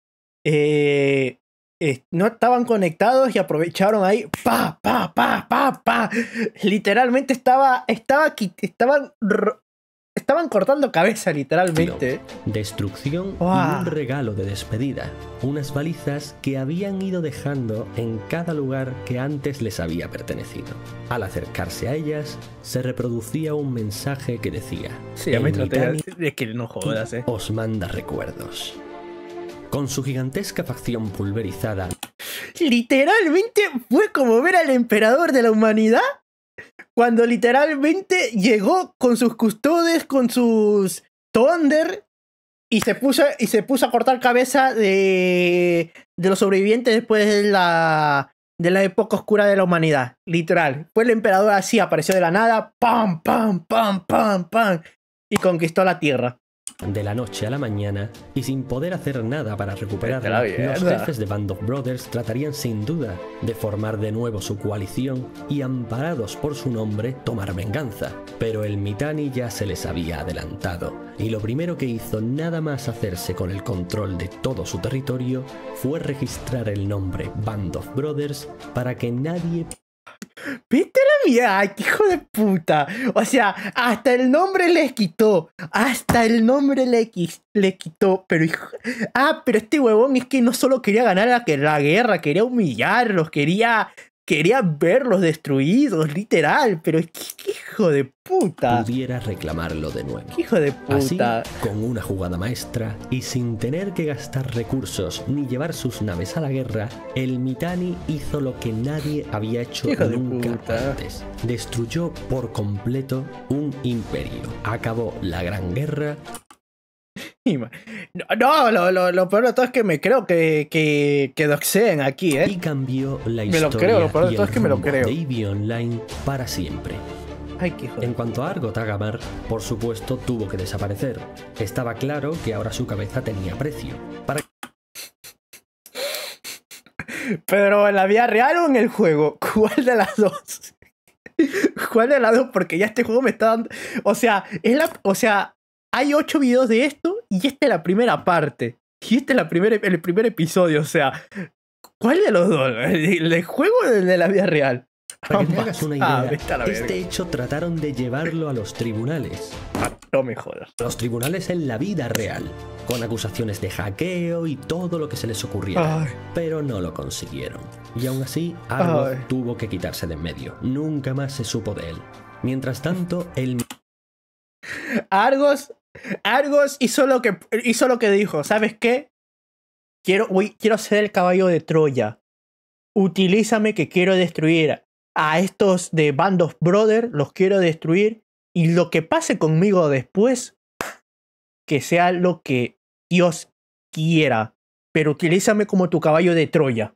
eh, eh, no estaban conectados y aprovecharon ahí. Pa, pa, pa, pa, pa. Literalmente estaba, estaba, estaban, estaban cortando cabeza, literalmente. Destrucción Wow. y un regalo de despedida. Unas balizas que habían ido dejando en cada lugar que antes les había pertenecido. Al acercarse a ellas, se reproducía un mensaje que decía: Sí, ya me "El traté Mitanni de... Es que no jodas, eh. os manda recuerdos". Con su gigantesca facción pulverizada, Literalmente fue como ver al emperador de la humanidad cuando literalmente llegó con sus custodes, con sus Thunder y se puso, y se puso a cortar cabeza de, de los sobrevivientes después de la, de la época oscura de la humanidad. Literal. Fue el emperador así, apareció de la nada, pam, pam, pam, pam, pam, y conquistó la tierra. de la noche a la mañana, y sin poder hacer nada para recuperarla, Vete a la los mierda. jefes de Band of Brothers tratarían sin duda de formar de nuevo su coalición y, amparados por su nombre, tomar venganza. Pero el Mitanni ya se les había adelantado, y lo primero que hizo nada más hacerse con el control de todo su territorio fue registrar el nombre Band of Brothers para que nadie... Vete a la mierda, ¡ay, qué hijo de puta! O sea, hasta el nombre les quitó. Hasta el nombre le, quis- le quitó. Pero hijo... Ah, pero este huevón es que no solo quería ganar la, la guerra, quería humillarlos, quería... Quería verlos destruidos, literal. Pero qué, qué hijo de puta. pudiera reclamarlo de nuevo. Qué hijo de Así, puta. con una jugada maestra y sin tener que gastar recursos ni llevar sus naves a la guerra, el Mitanni hizo lo que nadie había hecho Hijo de nunca puta. antes. Destruyó por completo un imperio. Acabó la Gran Guerra. No, no lo, lo, lo peor de todo es que me creo que, que, que doxeen aquí, Y ¿eh? cambió la Me lo historia creo, lo peor de y todo el es que me lo rumbo creo. de Eevee Online para siempre. Ay, qué hijo de... En cuanto a Argot Agamar, por supuesto tuvo que desaparecer. Estaba claro que ahora su cabeza tenía precio. Para Pero en la vida real o en el juego, ¿cuál de las dos? ¿Cuál de las dos? Porque ya este juego me está dando... O sea, es la... o sea, hay ocho videos de esto y esta es la primera parte. Y este es la primer, el primer episodio, o sea... ¿Cuál de los dos? ¿El del juego o el de la vida real? Para que te Ambas. hagas una Ah, idea, vete a la este verga. hecho trataron de llevarlo a los tribunales. No me jodas. Los tribunales en la vida real, con acusaciones de hackeo y todo lo que se les ocurriera. Ay. Pero no lo consiguieron. Y aún así, Argot Ay. tuvo que quitarse de en medio. Nunca más se supo de él. Mientras tanto, el Argos, Argos hizo lo que, hizo lo que dijo. ¿Sabes qué? Quiero, uy, quiero ser el caballo de Troya. Utilízame que quiero destruir a estos de Band of Brothers. Los quiero destruir. Y lo que pase conmigo después, que sea lo que Dios quiera. Pero utilízame como tu caballo de Troya.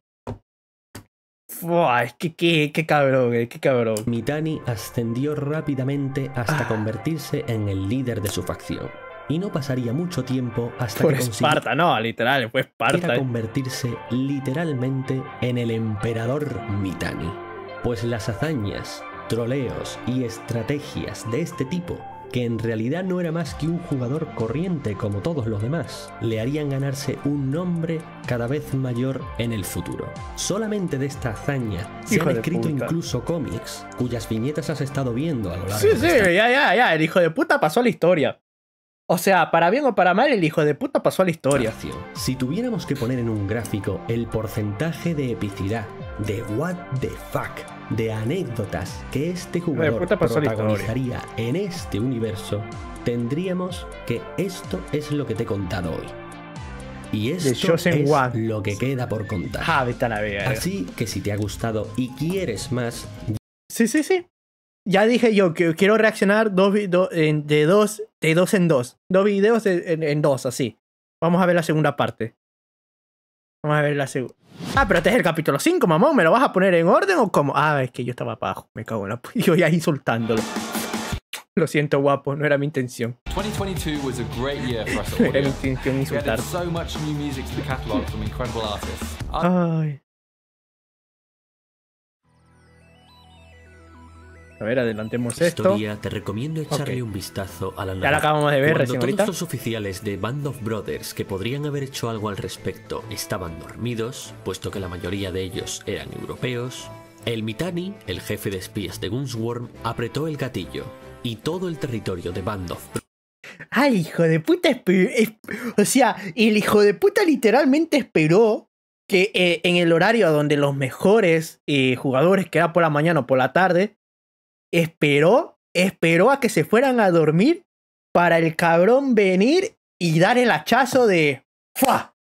Fua, es que qué, qué cabrón, eh, qué cabrón. Mitanni ascendió rápidamente hasta Ah. convertirse en el líder de su facción. Y no pasaría mucho tiempo hasta Por que consiguiera Esparta, no, literal, fue Esparta. eh. convertirse literalmente en el emperador Mitanni. Pues las hazañas, troleos y estrategias de este tipo, que en realidad no era más que un jugador corriente como todos los demás, le harían ganarse un nombre cada vez mayor en el futuro. Solamente de esta hazaña se Hijo han de escrito puta. incluso cómics, cuyas viñetas has estado viendo a lo largo Sí, de sí, esta ya, ya, ya. El hijo de puta pasó a la historia. O sea, para bien o para mal, el hijo de puta pasó a la historia. narración. Si tuviéramos que poner en un gráfico el porcentaje de epicidad, de what the fuck, de anécdotas que este jugador puta pasó la protagonizaría en este universo, tendríamos que esto es lo que te he contado hoy. Y esto Chosen es One. lo que queda por contar. Ah, vete a la verga. Así que si te ha gustado y quieres más, Sí, sí, sí. Ya dije yo que quiero reaccionar dos, vi- do- en- de, dos, de dos en dos. Dos videos en, en- en dos, así. Vamos a ver la segunda parte. Vamos a ver la segunda. Ah, pero este es el capítulo cinco, mamón. ¿Me lo vas a poner en orden o cómo? Ah, es que yo estaba abajo. Me cago en la... p- Yo ya insultándolo. Lo siento, guapo. No era mi intención. twenty twenty-two was a great year for us at No era mi Audio. intención We insultar. added so much new music to the catalogue from incredible artists. Ay. A ver, adelantemos esto. Historia, te recomiendo echarle Ok. un vistazo a la Ya la narrativa. acabamos de ver Cuando recién todos ahorita. los oficiales de Band of Brothers que podrían haber hecho algo al respecto estaban dormidos, puesto que la mayoría de ellos eran europeos, el Mittani, el jefe de espías de Gunsworm, apretó el gatillo y todo el territorio de Band of Ay, hijo de puta, espe- es- o sea, el hijo de puta literalmente esperó que eh, en el horario donde los mejores eh, jugadores, que era por la mañana o por la tarde, esperó, esperó a que se fueran a dormir para el cabrón venir y dar el hachazo de ¡fua!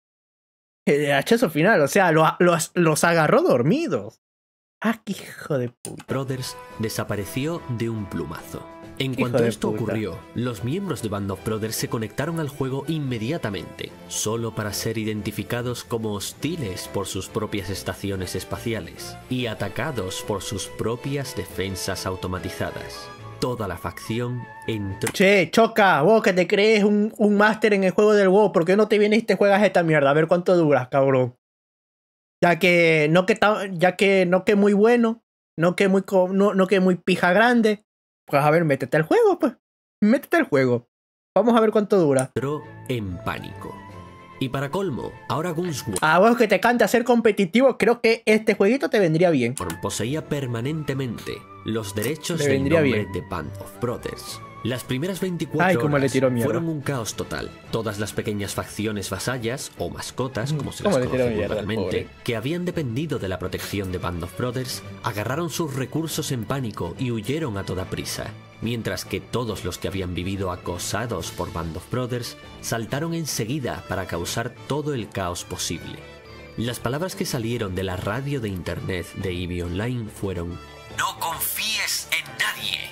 El hachazo final, o sea, lo- los, los agarró dormidos. Ah, qué hijo de puta. Brothers desapareció de un plumazo. En Hijo cuanto de esto puta. ocurrió, los miembros de Band of Brothers se conectaron al juego inmediatamente, solo para ser identificados como hostiles por sus propias estaciones espaciales y atacados por sus propias defensas automatizadas. Toda la facción entró Che, Choca, vos que te crees un, un máster en el juego del WoW, ¿por qué no te vienes y te juegas esta mierda? A ver cuánto duras, cabrón. Ya que no que, ta- ya que, no que muy bueno, no que muy, co- no, no que muy pija grande. Pues a ver, métete al juego, pues. Métete al juego. Vamos a ver cuánto dura. en pánico. Y para colmo, ahora Gunsworm A vos que te canta ser competitivo, creo que este jueguito te vendría bien. poseía permanentemente los derechos Le del vendría nombre bien. de Band of Brothers. Las primeras veinticuatro Ay, cómo le horas tiró mierda. fueron un caos total. Todas las pequeñas facciones vasallas, o mascotas, como se las Cómo le tiró conoce mierda al vulgarmente, pobre. que habían dependido de la protección de Band of Brothers, agarraron sus recursos en pánico y huyeron a toda prisa. Mientras que todos los que habían vivido acosados por Band of Brothers saltaron enseguida para causar todo el caos posible. Las palabras que salieron de la radio de internet de Eevee Online fueron: "No confíes en nadie".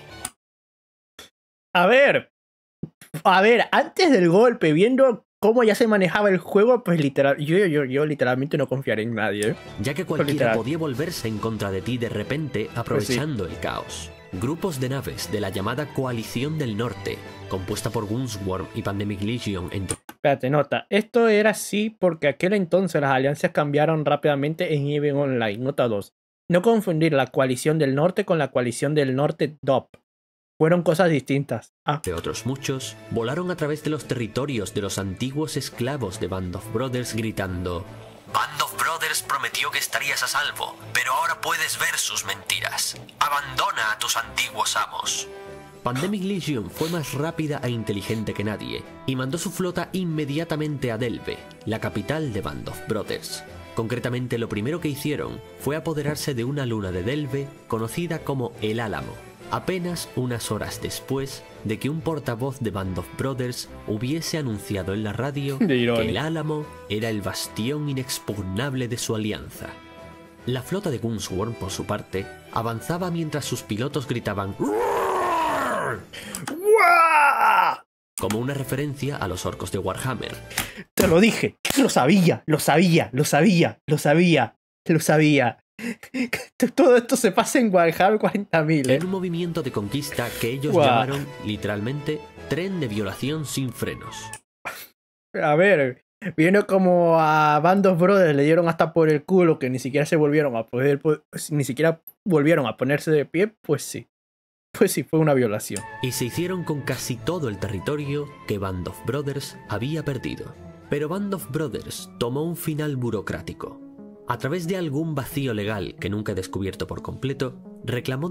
A ver. A ver, antes del golpe, viendo cómo ya se manejaba el juego, pues literal, yo, yo, yo literalmente no confiaré en nadie, ¿eh? Ya que cualquiera literal. podía volverse en contra de ti de repente aprovechando el caos. Grupos de naves de la llamada Coalición del Norte, compuesta por Gunsworm y Pandemic Legion, entre Espérate, nota. Esto era así porque aquel entonces las alianzas cambiaron rápidamente en Eevee Online. Nota dos. No confundir la Coalición del Norte con la Coalición del Norte D O P. Fueron cosas distintas. Ah, otros muchos, volaron a través de los territorios de los antiguos esclavos de Band of Brothers gritando: "Band of Brothers prometió que estarías a salvo, pero ahora puedes ver sus mentiras. Abandona a tus antiguos amos". Pandemic Legion fue más rápida e inteligente que nadie, y mandó su flota inmediatamente a Delve, la capital de Band of Brothers. Concretamente, lo primero que hicieron fue apoderarse de una luna de Delve conocida como el Álamo, apenas unas horas después de que un portavoz de Band of Brothers hubiese anunciado en la radio De que ironía. el Álamo era el bastión inexpugnable de su alianza. La flota de Gunsworm, por su parte, avanzaba mientras sus pilotos gritaban "¡Roar!", ¡guau! como una referencia a los orcos de Warhammer. Te lo dije. Lo sabía, lo sabía, lo sabía, lo sabía, lo sabía. Todo esto se pasa en Warhammer cuarenta mil, ¿eh? En un movimiento de conquista que ellos Guau. llamaron, literalmente, tren de violación sin frenos. A ver, viendo como a Band of Brothers le dieron hasta por el culo que ni siquiera se volvieron a poder, ni siquiera volvieron a ponerse de pie, pues sí. Pues sí, fue una violación. Y se hicieron con casi todo el territorio que Band of Brothers había perdido. Pero Band of Brothers tomó un final burocrático. A través de algún vacío legal que nunca he descubierto por completo, reclamó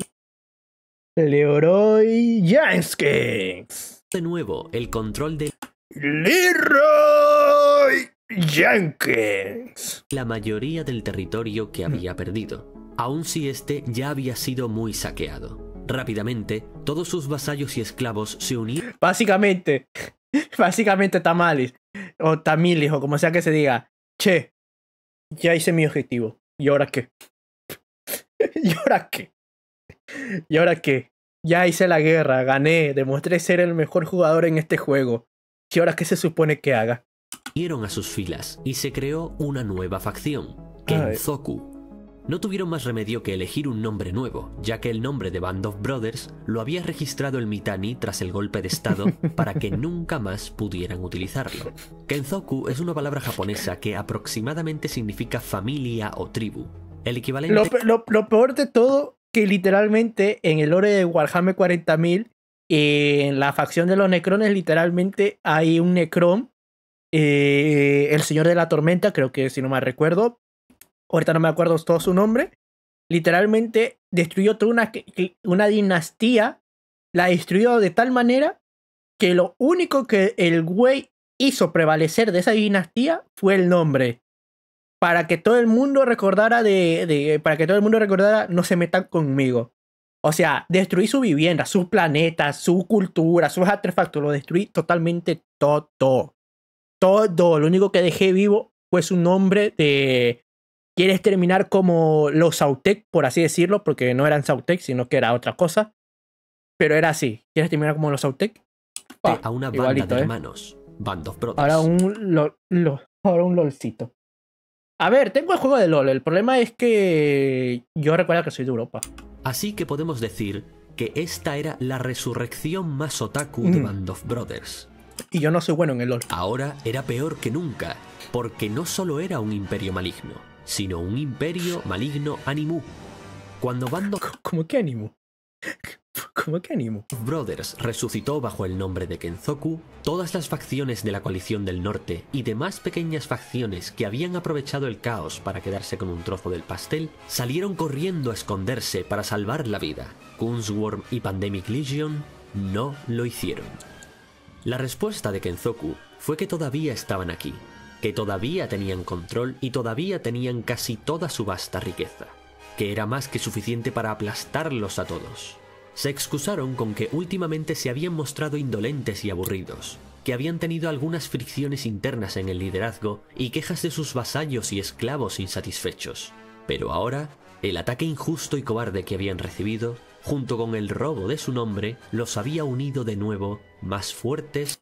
Leroy Jenkins. de nuevo el control de Leroy Jenkins. la mayoría del territorio que había perdido, aun si este ya había sido muy saqueado. Rápidamente, todos sus vasallos y esclavos se unieron Básicamente, básicamente Tamales, o Tamiles, o como sea que se diga. Che, ya hice mi objetivo. ¿Y ahora qué? ¿Y ahora qué? ¿Y ahora qué? Ya hice la guerra, gané, demostré ser el mejor jugador en este juego. ¿Y ahora qué se supone que haga? a sus filas y se creó una nueva facción, Ay. Kenzoku. No tuvieron más remedio que elegir un nombre nuevo, ya que el nombre de Band of Brothers lo había registrado el Mittani tras el golpe de estado para que nunca más pudieran utilizarlo. Kenzoku es una palabra japonesa que aproximadamente significa familia o tribu. El equivalente Lo, pe- lo- lo peor de todo que literalmente en el lore de Warhammer cuarenta mil, en la facción de los Necrones, literalmente hay un Necron, eh, el Señor de la Tormenta, creo que si no me recuerdo, ahorita no me acuerdo todo su nombre, literalmente destruyó toda una, una dinastía, la destruyó de tal manera que lo único que el güey hizo prevalecer de esa dinastía fue el nombre. Para que todo el mundo recordara de, de... Para que todo el mundo recordara, no se metan conmigo. O sea, destruí su vivienda, sus planetas, su cultura, sus artefactos. Lo destruí totalmente todo. Todo. Lo único que dejé vivo fue su nombre de... ¿Quieres terminar como los Sautec, por así decirlo? Porque no eran Sautec, sino que era otra cosa. Pero era así. ¿Quieres terminar como los Sautec? Ah, a una banda igualito, de ¿eh? hermanos. Band of Brothers. Ahora un, lo, lo, ahora un LOLcito. A ver, tengo el juego de LOL. El problema es que yo recuerdo que soy de Europa. Así que podemos decir que esta era la resurrección más otaku mm. de Band of Brothers. Y yo no soy bueno en el LOL. Ahora era peor que nunca, porque no solo era un imperio maligno, sino un imperio maligno Animu. Cuando Band of... ¿Cómo que Animu? ¿Cómo que Animu? Brothers resucitó bajo el nombre de Kenzoku, todas las facciones de la coalición del norte y demás pequeñas facciones que habían aprovechado el caos para quedarse con un trozo del pastel, salieron corriendo a esconderse para salvar la vida. Gunsworm y Pandemic Legion no lo hicieron. La respuesta de Kenzoku fue que todavía estaban aquí, que todavía tenían control y todavía tenían casi toda su vasta riqueza, que era más que suficiente para aplastarlos a todos. Se excusaron con que últimamente se habían mostrado indolentes y aburridos, que habían tenido algunas fricciones internas en el liderazgo y quejas de sus vasallos y esclavos insatisfechos. Pero ahora, el ataque injusto y cobarde que habían recibido, junto con el robo de su nombre, los había unido de nuevo más fuertes.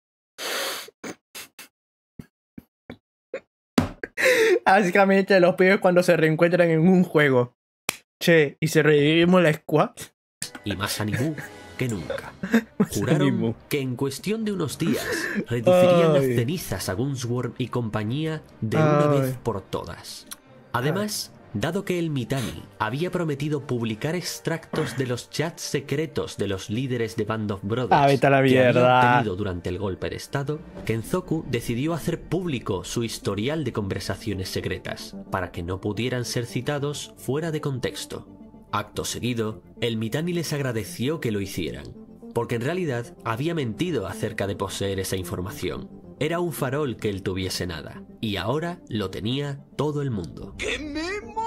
Básicamente los pibes cuando se reencuentran en un juego. Che, ¿y si revivimos la squad? Y más Animu que nunca. Juraron que en cuestión de unos días reducirían las cenizas a Gunsworm y compañía de una Ay. vez por todas. Además, dado que el Mittani había prometido publicar extractos de los chats secretos de los líderes de Band of Brothers Ah, vete a la que habían mierda. tenido durante el golpe de estado, Kenzoku decidió hacer público su historial de conversaciones secretas para que no pudieran ser citados fuera de contexto. Acto seguido, el Mittani les agradeció que lo hicieran, porque en realidad había mentido acerca de poseer esa información. Era un farol que él tuviese nada, y ahora lo tenía todo el mundo. ¡Qué memo!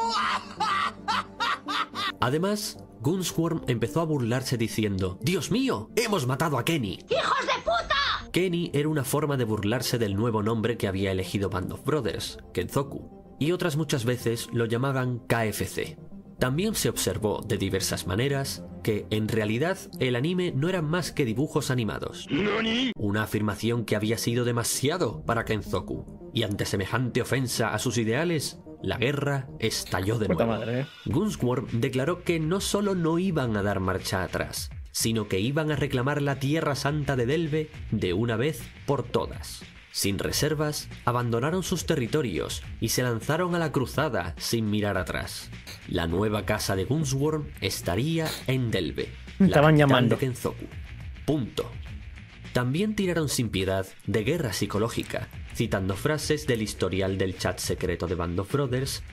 Además, Gunsworm empezó a burlarse diciendo: ¡Dios mío! ¡Hemos matado a Kenny! ¡Hijos de puta! Kenny era una forma de burlarse del nuevo nombre que había elegido Band of Brothers, Kenzoku, y otras muchas veces lo llamaban K F C. También se observó de diversas maneras que, en realidad, el anime no eran más que dibujos animados. ¿Nani? Una afirmación que había sido demasiado para Kenzoku, y ante semejante ofensa a sus ideales, la guerra estalló de Puta nuevo. madre, ¿eh? Gunsworm declaró que no solo no iban a dar marcha atrás, sino que iban a reclamar la Tierra Santa de Delve de una vez por todas. Sin reservas, abandonaron sus territorios y se lanzaron a la cruzada sin mirar atrás. La nueva casa de Gunsworm estaría en Delve, Me la estaban capital llamando. de Kenzoku. Punto. También tiraron sin piedad de guerra psicológica, citando frases del historial del chat secreto de Band of Brothers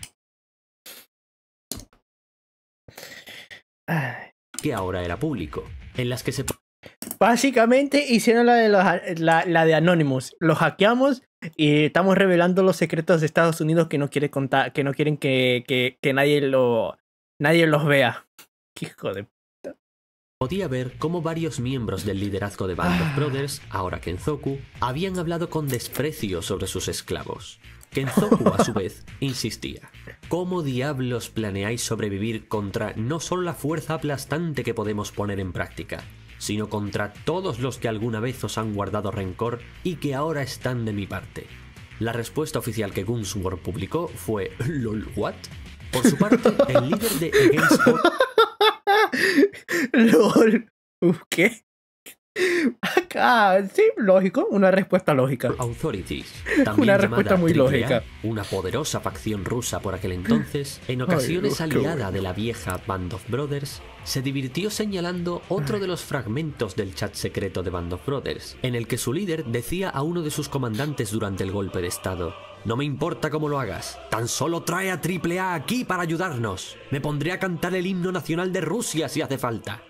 Ay. que ahora era público, en las que se Básicamente hicieron la de, los, la, la de Anonymous. Los hackeamos y estamos revelando los secretos de Estados Unidos que no quiere contar, que no quieren que, que, que nadie lo nadie los vea. Qué hijo de puta. podía ver cómo varios miembros del liderazgo de Band of Brothers, ahora Kenzoku, habían hablado con desprecio sobre sus esclavos. Kenzoku, a su vez, insistía: ¿cómo diablos planeáis sobrevivir contra no solo la fuerza aplastante que podemos poner en práctica, sino contra todos los que alguna vez os han guardado rencor y que ahora están de mi parte? La respuesta oficial que Gunsworm publicó fue ¿lol what? Por su parte, el líder de Against All... LOL. Uf, ¿qué? Ah, sí, lógico, una respuesta lógica. Authorities, también Una llamada respuesta muy Triple A, lógica. una poderosa facción rusa por aquel entonces, en ocasiones Ay, qué aliada bueno. de la vieja Band of Brothers, se divirtió señalando otro de los fragmentos del chat secreto de Band of Brothers, en el que su líder decía a uno de sus comandantes durante el golpe de estado: no me importa cómo lo hagas, tan solo trae a Triple A aquí para ayudarnos. Me pondré a cantar el himno nacional de Rusia si hace falta.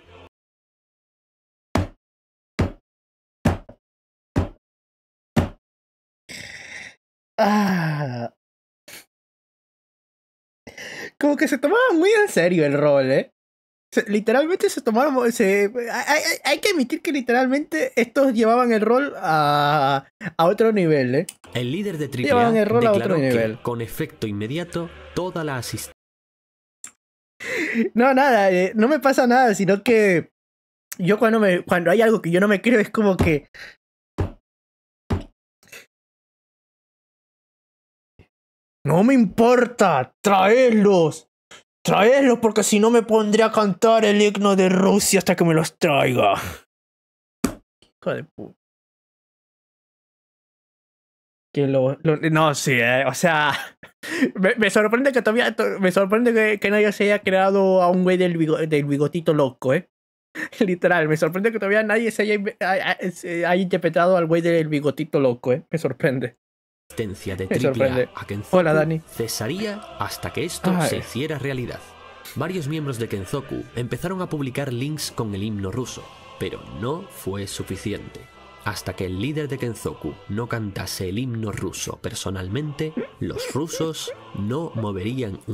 Ah. Como que se tomaba muy en serio el rol, ¿eh? Se- literalmente se tomaron... Se, hay, hay- hay que admitir que literalmente estos llevaban el rol a, a otro nivel, ¿eh? El líder de Triple A Llevaban el rol a declaró otro que, nivel. con efecto inmediato, toda la asistencia No, nada, eh, no me pasa nada, sino que yo cuando me cuando hay algo que yo no me creo es como que... No me importa, traedlos. Traedlos porque si no me pondré a cantar el himno de Rusia hasta que me los traiga. Hijo de puta. Que lo, lo- no, sí, eh, o sea, me, me sorprende que todavía, to- me sorprende que, que nadie se haya creado a un güey del, bigo- del bigotito loco, eh. Literal, me sorprende que todavía nadie se haya, inve- a- a- se haya interpretado al güey del bigotito loco, eh. Me sorprende. de Me Triple sorprende. A a Kenzoku Hola, Dani. cesaría hasta que esto Ay. se hiciera realidad. Varios miembros de Kenzoku empezaron a publicar links con el himno ruso, pero no fue suficiente. Hasta que el líder de Kenzoku no cantase el himno ruso personalmente, los rusos no moverían un...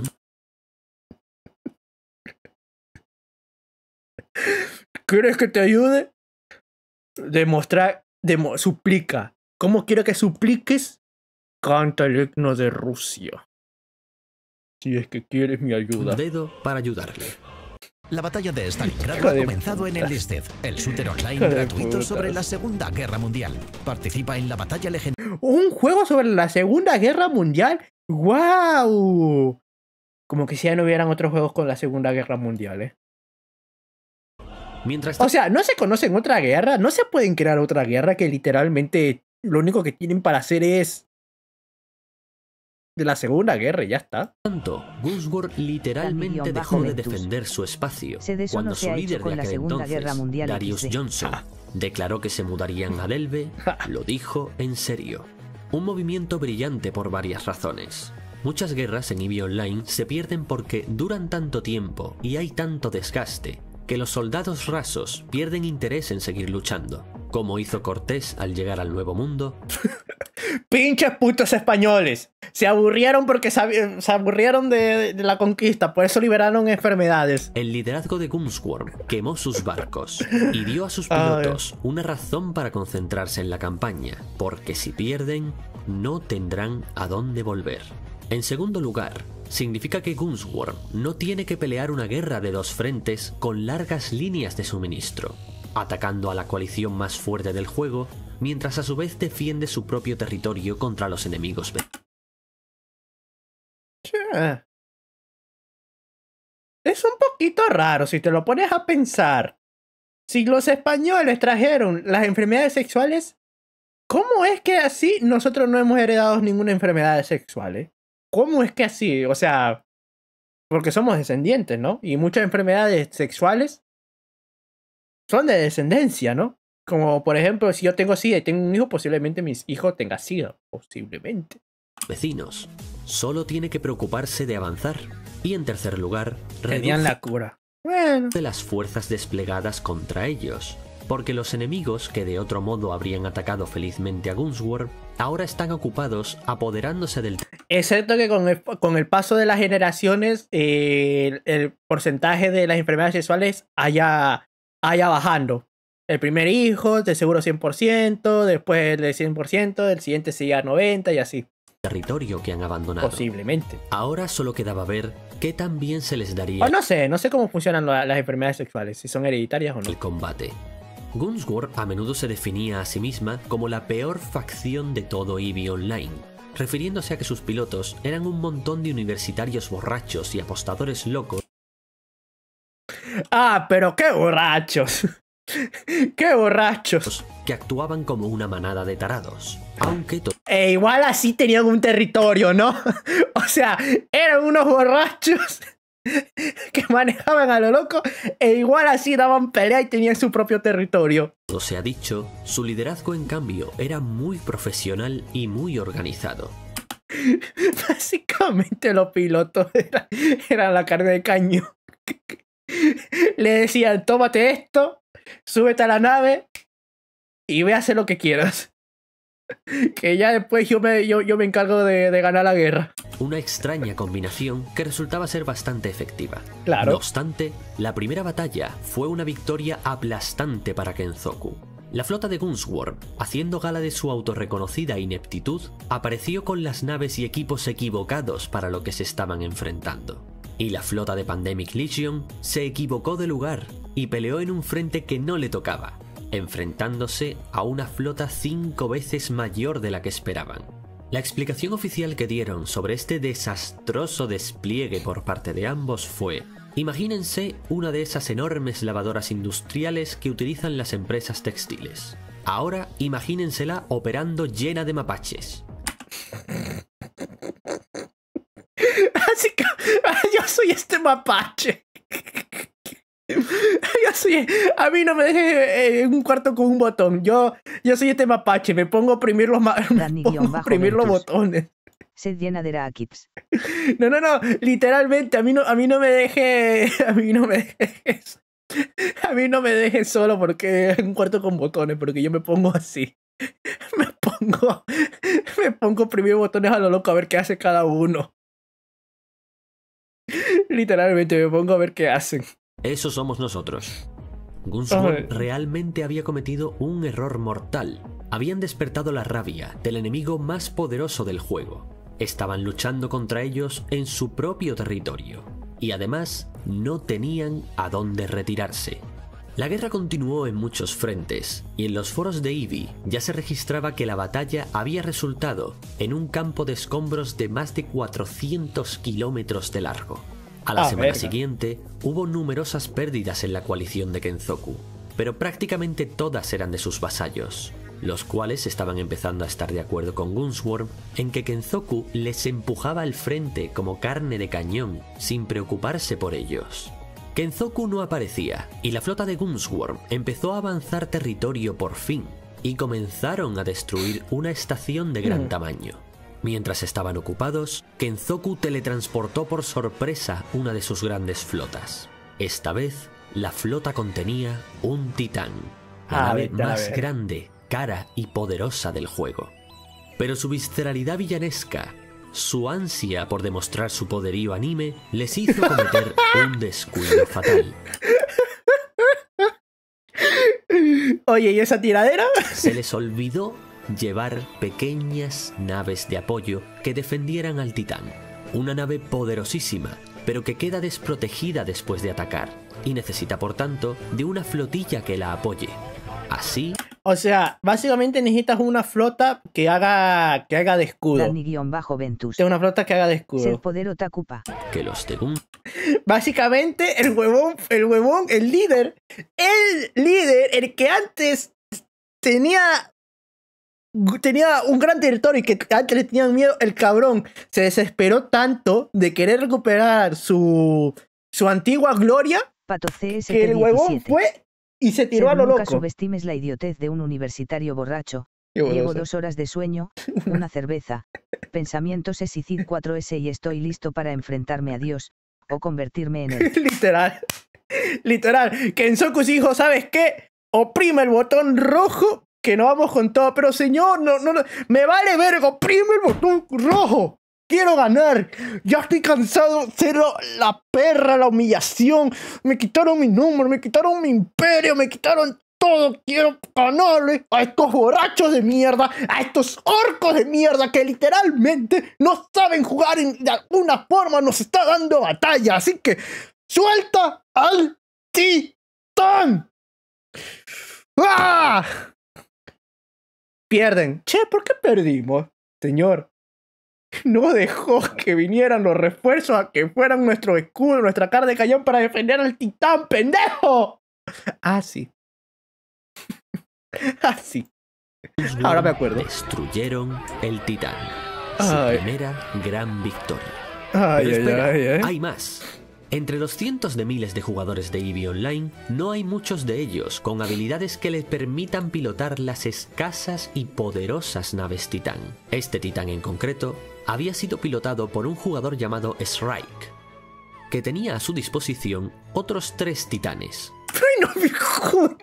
¿Quieres que te ayude? Demostrar, demo, suplica. ¿Cómo quiero que supliques? Canta el himno de Rusia. Si es que quieres mi ayuda. dedo para ayudarle. La batalla de Stalingrado Hijo ha de comenzado en puta. el Listed, el shooter online Hijo de gratuito puta. sobre la Segunda Guerra Mundial. Participa en la batalla legendaria. ¿Un juego sobre la Segunda Guerra Mundial? ¡Wow! Como que si ya no hubieran otros juegos con la Segunda Guerra Mundial, ¿eh? Mientras O sea, no se conocen otra guerra, no se pueden crear otra guerra que literalmente lo único que tienen para hacer es de la Segunda Guerra y ya está. tanto, Gunsworth literalmente Dani-Ventus. dejó de defender su espacio Se de eso cuando no se su ha líder hecho con de la aquel Segunda entonces, Guerra Mundial Darius equis de. Johnson, declaró que se mudarían a Delve. Lo dijo en serio. Un movimiento brillante por varias razones. Muchas guerras en Eevee Online se pierden porque duran tanto tiempo y hay tanto desgaste que los soldados rasos pierden interés en seguir luchando, como hizo Cortés al llegar al Nuevo Mundo. ¡Pinches putos españoles! Se aburrieron porque sabi- se aburrieron de, de la conquista, por eso liberaron enfermedades. El liderazgo de Gunsworm quemó sus barcos y dio a sus Ay. pilotos una razón para concentrarse en la campaña, porque si pierden, no tendrán a dónde volver. En segundo lugar, significa que Gunsworm no tiene que pelear una guerra de dos frentes con largas líneas de suministro, atacando a la coalición más fuerte del juego, mientras a su vez defiende su propio territorio contra los enemigos. Eh. Es un poquito raro si te lo pones a pensar. Si los españoles trajeron las enfermedades sexuales, ¿cómo es que así nosotros no hemos heredado ninguna enfermedad sexual? ¿Eh? ¿Cómo es que así? O sea, porque somos descendientes, ¿no? Y muchas enfermedades sexuales son de descendencia, ¿no? Como por ejemplo, si yo tengo SIDA y tengo un hijo, posiblemente mi hijo tenga SIDA. Posiblemente. Vecinos. Solo tiene que preocuparse de avanzar. Y en tercer lugar, Tenían reduce la cura. Bueno. de las fuerzas desplegadas contra ellos, porque los enemigos que de otro modo habrían atacado felizmente a Gunsworth ahora están ocupados apoderándose del Excepto que con el, con el paso de las generaciones, eh, el, el porcentaje de las enfermedades sexuales haya, haya bajando. El primer hijo, de seguro cien por ciento, después el de cien por ciento, del siguiente sería noventa por ciento y así. territorio que han abandonado. Posiblemente. Ahora solo quedaba ver qué tan bien se les daría O no sé, no sé cómo funcionan la- las enfermedades sexuales, si son hereditarias o no. el combate. Gunsworth a menudo se definía a sí misma como la peor facción de todo Eevee Online, refiriéndose a que sus pilotos eran un montón de universitarios borrachos y apostadores locos Ah, pero qué borrachos. ¡Qué borrachos! que actuaban como una manada de tarados, aunque to- E igual así tenían un territorio, ¿no? O sea, eran unos borrachos que manejaban a lo loco e igual así daban pelea y tenían su propio territorio. todo se ha dicho, su liderazgo en cambio era muy profesional y muy organizado. Básicamente los pilotos eran, eran la carne de cañón. Le decían, tómate esto, súbete a la nave y ve a hacer lo que quieras. Que ya después yo me, yo, yo me encargo de, de ganar la guerra. Una extraña combinación que resultaba ser bastante efectiva. Claro. No obstante, la primera batalla fue una victoria aplastante para Kenzoku. La flota de Gunsworm, haciendo gala de su autorreconocida ineptitud, apareció con las naves y equipos equivocados para lo que se estaban enfrentando. Y la flota de Pandemic Legion se equivocó de lugar y peleó en un frente que no le tocaba, enfrentándose a una flota cinco veces mayor de la que esperaban. La explicación oficial que dieron sobre este desastroso despliegue por parte de ambos fue: imagínense una de esas enormes lavadoras industriales que utilizan las empresas textiles. Ahora imagínensela operando llena de mapaches. Así que yo soy este mapache. Yo soy, a mí no me dejes en un cuarto con un botón. Yo, yo soy este mapache. Me pongo a oprimir los, ma me pongo a oprimir los botones. Sed llena de Rakips. No, no, no. Literalmente, a mí no, a mí no me deje. A mí no me dejes. A mí no me dejes solo porque en un cuarto con botones. Porque yo me pongo así. Me pongo. Me pongo a oprimir botones a lo loco a ver qué hace cada uno. Literalmente me pongo a ver qué hacen. Eso somos nosotros. Gunsworm realmente había cometido un error mortal. Habían despertado la rabia del enemigo más poderoso del juego. Estaban luchando contra ellos en su propio territorio. Y además, no tenían a dónde retirarse. La guerra continuó en muchos frentes, y en los foros de Eevee ya se registraba que la batalla había resultado en un campo de escombros de más de cuatrocientos kilómetros de largo. A la Ah, semana verga. siguiente, hubo numerosas pérdidas en la coalición de Kenzoku, pero prácticamente todas eran de sus vasallos, los cuales estaban empezando a estar de acuerdo con Gunsworm en que Kenzoku les empujaba al frente como carne de cañón, sin preocuparse por ellos. Kenzoku no aparecía, y la flota de Gunsworm empezó a avanzar territorio por fin, y comenzaron a destruir una estación de gran tamaño. Mientras estaban ocupados, Kenzoku teletransportó por sorpresa una de sus grandes flotas. Esta vez, la flota contenía un titán, la Ah, nave vete a la más verga. grande, cara y poderosa del juego. Pero su visceralidad villanesca, su ansia por demostrar su poderío anime, les hizo cometer un descuido fatal. Oye, ¿y esa tiradera? Se les olvidó llevar pequeñas naves de apoyo que defendieran al titán. Una nave poderosísima, pero que queda desprotegida después de atacar, y necesita por tanto de una flotilla que la apoye. Así, O sea, básicamente necesitas una flota que haga, que haga de escudo. Dani-Ventus. Una flota que haga de Sed escudo. poder otakupa. que los de Gun Básicamente, el huevón, el huevón, el líder, el líder, el que antes tenía, tenía un gran territorio y que antes le tenían miedo, el cabrón se desesperó tanto de querer recuperar su, su antigua gloria Pato C S que el huevón diecisiete. fue y se tiró Sed, a lo nunca loco. subestimes la idiotez de un universitario borracho. Qué bueno Llevo eso. dos horas de sueño, una cerveza, pensamientos S y C I D cuatro S y estoy listo para enfrentarme a Dios, o convertirme en él. Literal. Literal. Kenzoku dijo, ¿sabes qué? Oprime el botón rojo que no vamos con todo. Pero señor, no, no, no. Me vale verga, oprime el botón rojo. Quiero ganar. Ya estoy cansado de ser la perra, la humillación. Me quitaron mi número, me quitaron mi imperio, me quitaron todo. Quiero ganarle a estos borrachos de mierda, a estos orcos de mierda que literalmente no saben jugar y de alguna forma nos está dando batalla. Así que suelta al titán. ¡Ah! Pierden. Che, ¿por qué perdimos, señor? No dejó que vinieran los refuerzos a que fueran nuestro escudo, nuestra cara de cañón para defender al titán, pendejo. Ah, sí. Así. Ahora me acuerdo. Destruyeron el Titán. Su Ay. primera gran victoria. Ay, Pero ay, espera, ay, ay. hay más. Entre los cientos de miles de jugadores de EVE Online, no hay muchos de ellos con habilidades que les permitan pilotar las escasas y poderosas naves Titán. Este Titán en concreto había sido pilotado por un jugador llamado Shrike, que tenía a su disposición otros tres titanes. Ay, no me jodas.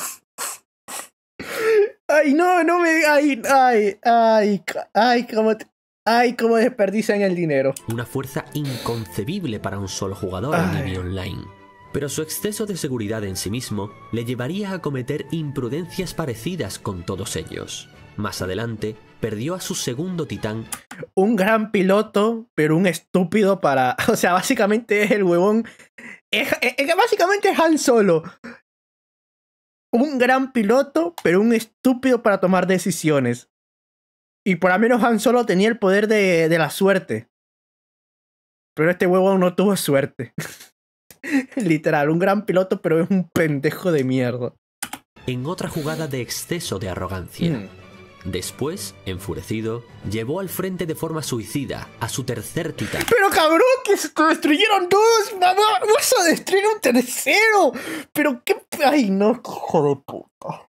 Ay, no, no me... Ay, ay, ay, ay, cómo... te- Ay, cómo desperdician el dinero. Una fuerza inconcebible para un solo jugador Ay. en EVE Online. Pero su exceso de seguridad en sí mismo le llevaría a cometer imprudencias parecidas con todos ellos. Más adelante, perdió a su segundo titán. Un gran piloto, pero un estúpido para... O sea, básicamente es el huevón... Es, es- es- básicamente es Han Solo. Un gran piloto, pero un estúpido para tomar decisiones. Y por lo menos Han Solo tenía el poder de, de la suerte. Pero este huevón no tuvo suerte. Literal, un gran piloto, pero es un pendejo de mierda. En otra jugada de exceso de arrogancia. Mm. Después, enfurecido, llevó al frente de forma suicida a su tercer titán. Pero cabrón, que se destruyeron dos, mamá. Vas a destruir un tercero. Pero qué... Ay, no, hijo de puta.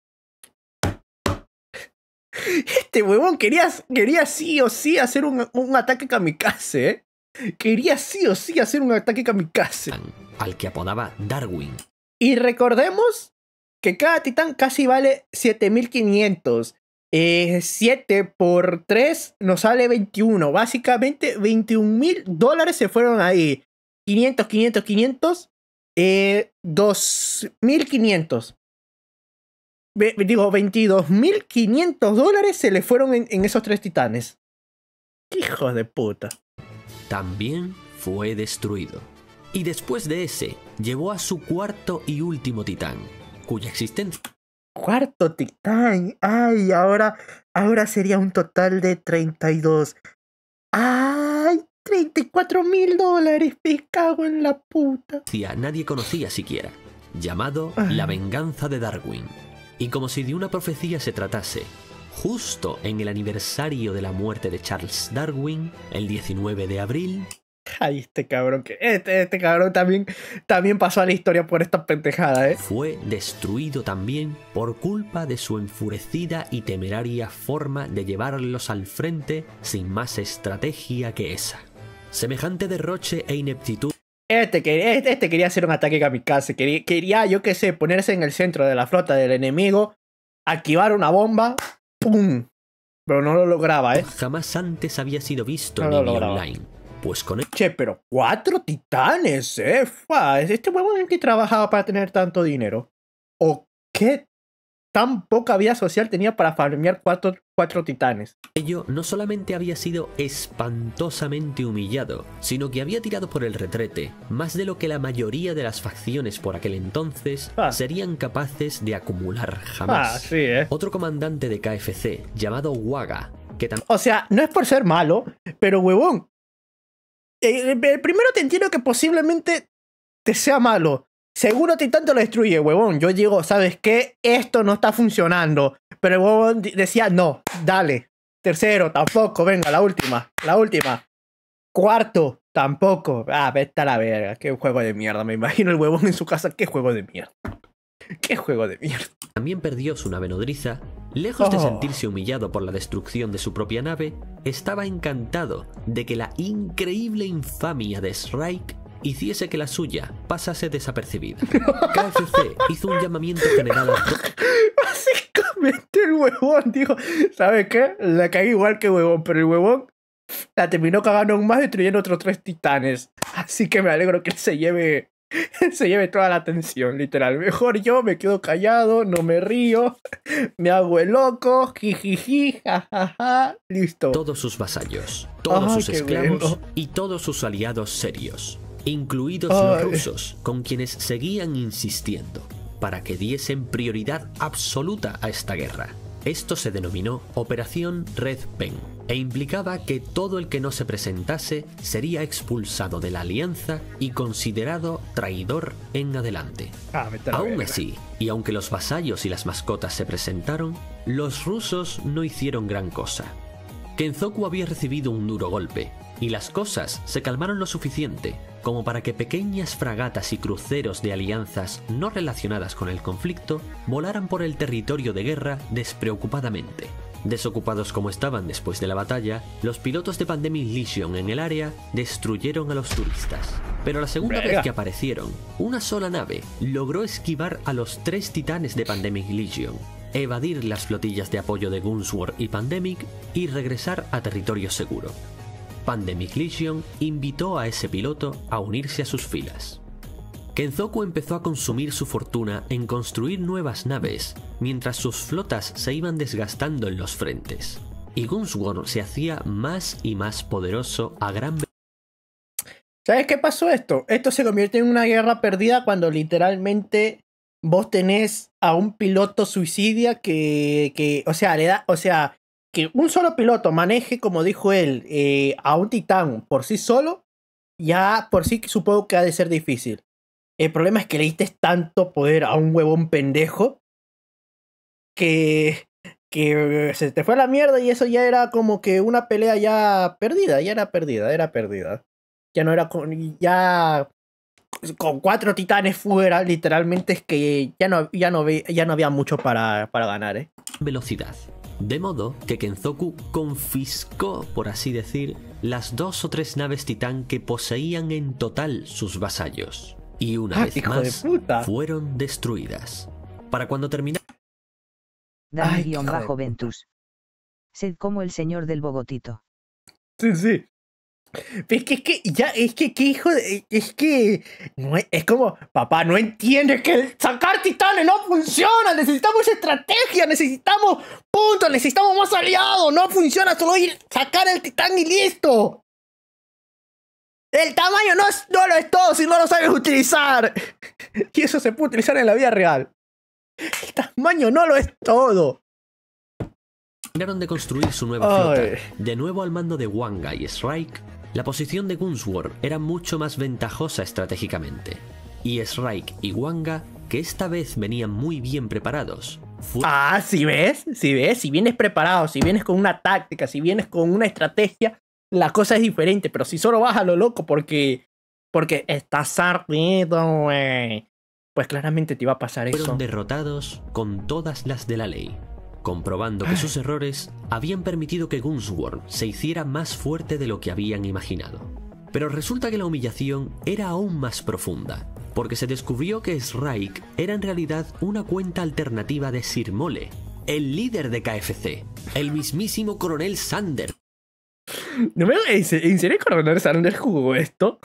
Este huevón quería, quería sí o sí hacer un, un ataque kamikaze, ¿eh? Quería sí o sí hacer un ataque kamikaze. Al que apodaba Darwin. Y recordemos que cada titán casi vale siete mil quinientos. Eh, siete por tres nos sale veintiuno. Básicamente veintiún mil dólares se fueron ahí. quinientos, quinientos, quinientos. Eh, dos mil quinientos. Ve- digo, veintidós mil quinientos dólares se le fueron en, en esos tres titanes. Hijos de puta. También fue destruido. Y después de ese, llevó a su cuarto y último titán, cuya existencia Cuarto titán. Ay, ahora, ahora sería un total de treinta y dos. Ay, treinta y cuatro mil dólares. Me cago en la puta. nadie conocía siquiera, llamado Ay. La Venganza de Darwin. Y como si de una profecía se tratase, justo en el aniversario de la muerte de Charles Darwin, el diecinueve de abril, Ay, este cabrón que. Este, este cabrón también, también pasó a la historia por esta pendejada, eh. fue destruido también por culpa de su enfurecida y temeraria forma de llevarlos al frente sin más estrategia que esa. Semejante derroche e ineptitud Este, que- este, este quería hacer un ataque kamikaze. Quería, quería, yo qué sé, ponerse en el centro de la flota del enemigo, activar una bomba, ¡pum! Pero no lo lograba, eh. jamás antes había sido visto No en lo EVE lograba. Online, pues con Che, pero cuatro titanes, eh. Fua, este huevón en que trabajaba para tener tanto dinero. ¿O qué tan poca vida social tenía para farmear cuatro, cuatro titanes? ello no solamente había sido espantosamente humillado, sino que había tirado por el retrete más de lo que la mayoría de las facciones por aquel entonces Ah. serían capaces de acumular jamás. Ah, sí, eh. Otro comandante de K F C, llamado Waga, que también O sea, no es por ser malo, pero huevón. Eh, El primero te entiendo que posiblemente te sea malo. Seguro Titán te lo destruye, huevón. Yo digo, ¿sabes qué? Esto no está funcionando. Pero el huevón di- decía, no, dale. Tercero, tampoco. Venga, la última. La última. Cuarto, tampoco. Ah, vete a la verga. Qué juego de mierda. Me imagino el huevón en su casa. Qué juego de mierda. Qué juego de mierda. también perdió su nave nodriza, lejos de Oh. sentirse humillado por la destrucción de su propia nave, estaba encantado de que la increíble infamia de Shrike hiciese que la suya pasase desapercibida. K F C hizo un llamamiento general a todos Básicamente el huevón dijo, ¿sabes qué? La caí igual que huevón, pero el huevón la terminó cagando aún más destruyendo otros tres titanes. Así que me alegro que él se lleve, se lleve toda la atención, literal. Mejor yo me quedo callado, no me río, me hago el loco, jijiji, jajaja, listo. todos sus vasallos, todos Ay, sus qué esclavos bueno. y todos sus aliados serios, incluidos Ay. los rusos, con quienes seguían insistiendo para que diesen prioridad absoluta a esta guerra. Esto se denominó Operación Red Pen, e implicaba que todo el que no se presentase sería expulsado de la alianza y considerado traidor en adelante. Ah, vete a la Aún verga. así, y aunque los vasallos y las mascotas se presentaron, los rusos no hicieron gran cosa. Kenzoku había recibido un duro golpe, y las cosas se calmaron lo suficiente como para que pequeñas fragatas y cruceros de alianzas no relacionadas con el conflicto volaran por el territorio de guerra despreocupadamente. Desocupados como estaban después de la batalla, los pilotos de Pandemic Legion en el área destruyeron a los turistas. Pero la segunda Verga. vez que aparecieron, una sola nave logró esquivar a los tres titanes de Pandemic Legion, evadir las flotillas de apoyo de Gunsword y Pandemic y regresar a territorio seguro. Pandemic Legion invitó a ese piloto a unirse a sus filas. Kenzoku empezó a consumir su fortuna en construir nuevas naves, mientras sus flotas se iban desgastando en los frentes, y Gunsword se hacía más y más poderoso a gran ¿Sabes qué pasó esto? Esto se convierte en una guerra perdida cuando literalmente vos tenés a un piloto suicida que, que o sea, le da, o sea, que un solo piloto maneje, como dijo él, eh, a un titán por sí solo, ya por sí supongo que ha de ser difícil. El problema es que le diste tanto poder a un huevón pendejo que, que se te fue a la mierda y eso ya era como que una pelea ya perdida, ya era perdida, era perdida. Ya no era con, ya con cuatro titanes fuera, literalmente es que ya no, ya no, ve, ya no había mucho para, para ganar, ¿eh? velocidad. De modo que Kenzoku confiscó, por así decir, las dos o tres naves titán que poseían en total sus vasallos. Y una Ah, vez hijo más, de puta. fueron destruidas. Para cuando terminara Ay, Dani-Ventus. hijo de Ventus. Sed como el señor del Bogotito. Sí, sí. Es que, es que, ya, es que, ¿qué hijo de, es que, no es, es como, papá, no entiende que el sacar titanes no funciona, necesitamos estrategia, necesitamos puntos, necesitamos más aliados, no funciona solo ir, sacar el titán y listo. El tamaño no, es, no lo es todo si no lo sabes utilizar. Y eso se puede utilizar en la vida real. El tamaño no lo es todo. terminaron de construir su nueva Ay. flota, de nuevo al mando de Wanga y Shrike, la posición de Gunsword era mucho más ventajosa estratégicamente. Y Shrike y Wanga, que esta vez venían muy bien preparados, fu- Ah, si ves, si ves, si vienes preparado, si vienes con una táctica, si vienes con una estrategia, la cosa es diferente. Pero si solo vas a lo loco porque, porque estás ardido, güey, pues claramente te iba a pasar eso. fueron derrotados con todas las de la ley, comprobando que sus errores habían permitido que Gunsword se hiciera más fuerte de lo que habían imaginado. Pero resulta que la humillación era aún más profunda, porque se descubrió que Shrike era en realidad una cuenta alternativa de Sir Mole, el líder de K F C, el mismísimo Coronel Sanders. ¿No me, ¿En se- en serio Coronel Sanders jugó esto?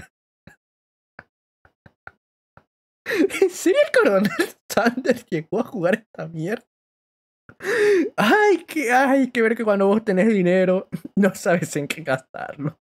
¿En serio el Coronel Sanders llegó a jugar esta mierda? Ay, que, ay, que ver que cuando vos tenés dinero no sabes en qué gastarlo.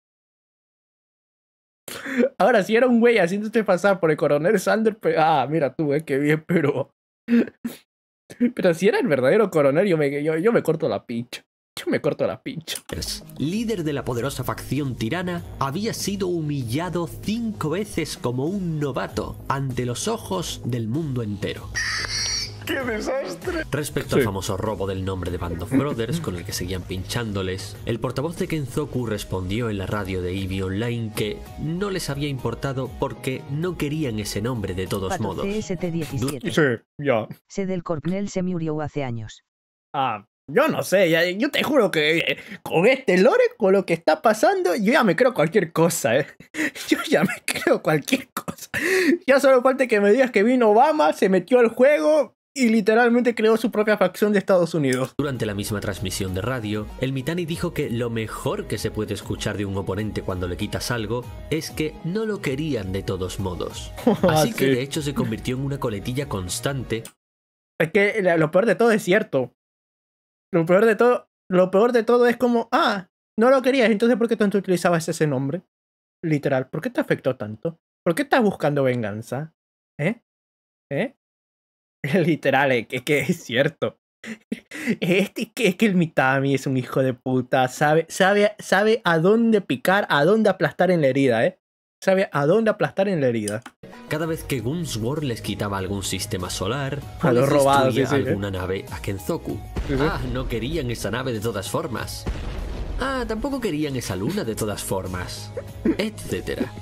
Ahora, si era un güey haciéndote pasar por el Coronel Sanders, pues, ah, mira tú, eh, qué bien, pero... Pero si era el verdadero coronel, yo me, yo, yo me corto la pincha. Yo me corto la pincha. líder de la poderosa facción tirana, había sido humillado cinco veces como un novato ante los ojos del mundo entero. ¡Qué desastre! Respecto Sí. al famoso robo del nombre de Band of Brothers con el que seguían pinchándoles, el portavoz de Kenzoku respondió en la radio de Eevee Online que no les había importado porque no querían ese nombre de todos Pato modos. C S T diecisiete. Sí, ya. Sed del Cornell se murió hace años. Ah, yo no sé, ya- yo te juro que eh, con este lore, con lo que está pasando, yo ya me creo cualquier cosa, eh. Yo ya me creo cualquier cosa. Ya solo falta que me digas que vino Obama, se metió al juego y literalmente creó su propia facción de Estados Unidos. Durante la misma transmisión de radio, el Mitani dijo que lo mejor que se puede escuchar de un oponente cuando le quitas algo es que no lo querían de todos modos. Así Ah, que sí. de hecho se convirtió en una coletilla constante. Es que la- lo peor de todo es cierto. Lo peor de todo, lo peor de todo es como, ah, no lo querías, entonces ¿por qué tanto utilizabas ese nombre? Literal, ¿por qué te afectó tanto? ¿Por qué estás buscando venganza? ¿Eh? ¿Eh? Literal, es que, que es cierto. Este, que- es que el Mitami es un hijo de puta. Sabe, sabe, sabe a dónde picar, a dónde aplastar en la herida, ¿eh? Sabe a dónde aplastar en la herida. Cada vez que Gunsword les quitaba algún sistema solar o A los les robados, destruía sí, sí, ¿eh? alguna nave a Kenzoku. Sí, sí. Ah, no querían esa nave de todas formas. Ah, tampoco querían esa luna de todas formas. Etcétera.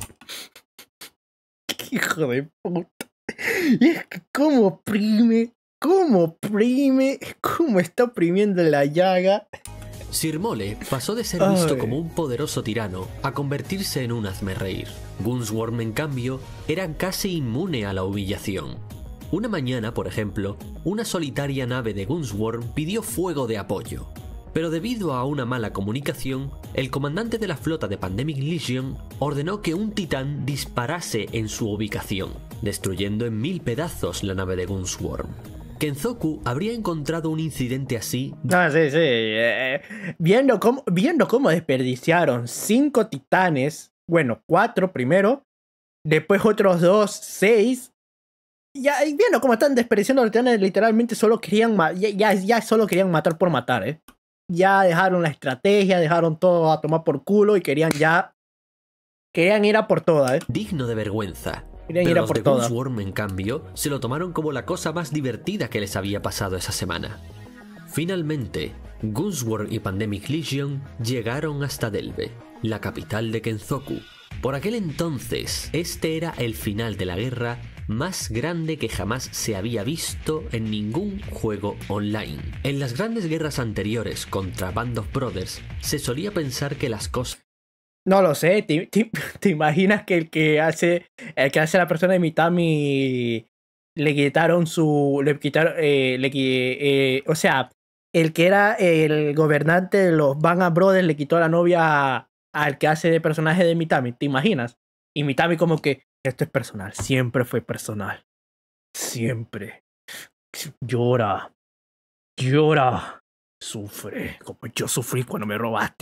Hijo de puta. Y es que cómo oprime, cómo oprime, cómo está oprimiendo la llaga. Sir Mole pasó de ser visto Ay. como un poderoso tirano a convertirse en un hazmerreír. Gunsworm, en cambio, era casi inmune a la humillación. Una mañana, por ejemplo, una solitaria nave de Gunsworm pidió fuego de apoyo. Pero debido a una mala comunicación, el comandante de la flota de Pandemic Legion ordenó que un titán disparase en su ubicación, destruyendo en mil pedazos la nave de Gunsworm. Kenzoku habría encontrado un incidente así No, sí, sí. eh, viendo, cómo, viendo cómo desperdiciaron cinco titanes, bueno, cuatro primero, después otros dos, seis. Ya, y viendo cómo están desperdiciando los titanes, literalmente solo querían, ma- ya, ya, ya solo querían matar por matar, ¿eh? Ya dejaron la estrategia, dejaron todo a tomar por culo y querían ya... Querían ir a por todas, ¿eh? digno de vergüenza. Querían Pero ir a los por de todas. Gunsworm, en cambio, se lo tomaron como la cosa más divertida que les había pasado esa semana. Finalmente, Gunsworm y Pandemic Legion llegaron hasta Delve, la capital de Kenzoku. Por aquel entonces, este era el final de la guerra más grande que jamás se había visto en ningún juego online. En las grandes guerras anteriores contra Band of Brothers, se solía pensar que las cosas No lo sé, ¿te, te, te imaginas que el que hace el que hace la persona de Mitami le quitaron su le quitaron eh, le qui- eh, o sea, el que era el gobernante de los Band Brothers le quitó a la novia al que hace de personaje de Mitami, ¿te imaginas? Y Mitami como que esto es personal, siempre fue personal. Siempre. Llora. Llora. Sufre, como yo sufrí cuando me robaste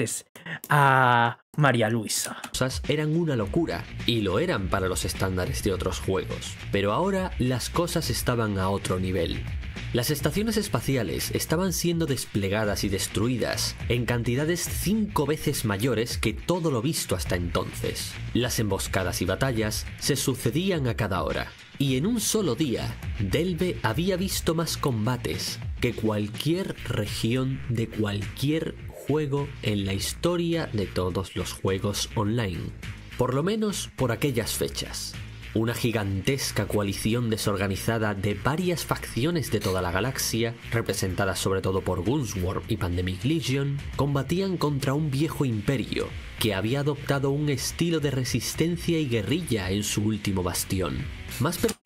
a María Luisa. cosas eran una locura, y lo eran para los estándares de otros juegos. Pero ahora las cosas estaban a otro nivel. Las estaciones espaciales estaban siendo desplegadas y destruidas en cantidades cinco veces mayores que todo lo visto hasta entonces. Las emboscadas y batallas se sucedían a cada hora. Y en un solo día, Delve había visto más combates que cualquier región de cualquier juego en la historia de todos los juegos online. Por lo menos por aquellas fechas. Una gigantesca coalición desorganizada de varias facciones de toda la galaxia, representadas sobre todo por Gunsworm y Pandemic Legion, combatían contra un viejo imperio que había adoptado un estilo de resistencia y guerrilla en su último bastión. Más per-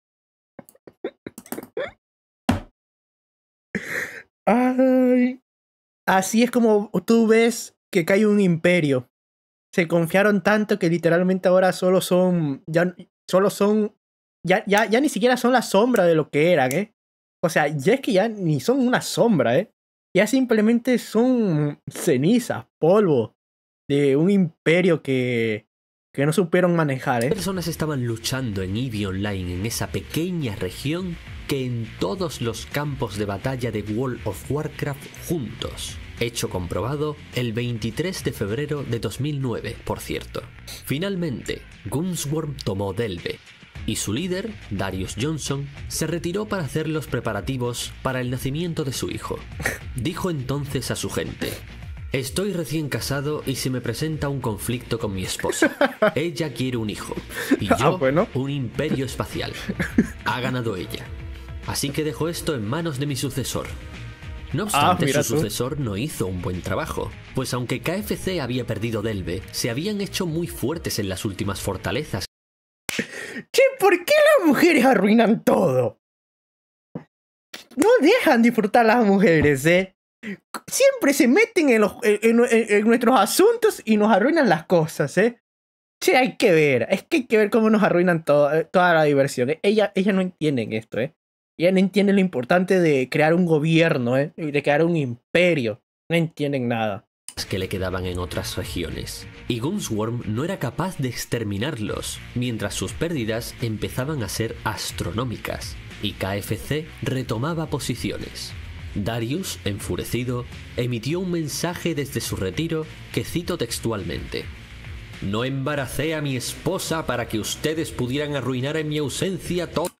Ay. Así es como tú ves que cae un imperio. Se confiaron tanto que literalmente ahora solo son. Ya, solo son. Ya, ya, ya ni siquiera son la sombra de lo que eran, ¿eh? O sea, ya es que ya ni son una sombra, ¿eh? Ya simplemente son cenizas, polvo de un imperio que. que no supieron manejar, ¿eh? personas estaban luchando en EVE Online en esa pequeña región que en todos los campos de batalla de World of Warcraft juntos. Hecho comprobado el veintitrés de febrero de dos mil nueve, por cierto. Finalmente, Gunsworm tomó Delve, y su líder, Darius Johnson, se retiró para hacer los preparativos para el nacimiento de su hijo. Dijo entonces a su gente: estoy recién casado y se me presenta un conflicto con mi esposa. Ella quiere un hijo y yo Ah, bueno. un imperio espacial. Ha ganado ella. Así que dejo esto en manos de mi sucesor. No obstante, Ah, mira su tú. sucesor no hizo un buen trabajo, pues aunque K F C había perdido Delve, se habían hecho muy fuertes en las últimas fortalezas. Che, ¿por qué las mujeres arruinan todo? No dejan disfrutar las mujeres, ¿eh? Siempre se meten en, los, en, en- en nuestros asuntos y nos arruinan las cosas, ¿eh? Che, hay que ver. Es que hay que ver cómo nos arruinan todo, eh, toda la diversión. Ellas ella no entienden esto, ¿eh? Ellas no entienden lo importante de crear un gobierno, ¿eh? Y de crear un imperio. No entienden nada. Que le quedaban en otras regiones, y Gunsworm no era capaz de exterminarlos, mientras sus pérdidas empezaban a ser astronómicas, y K F C retomaba posiciones. Darius, enfurecido, emitió un mensaje desde su retiro que cito textualmente: no embaracé a mi esposa para que ustedes pudieran arruinar en mi ausencia todo.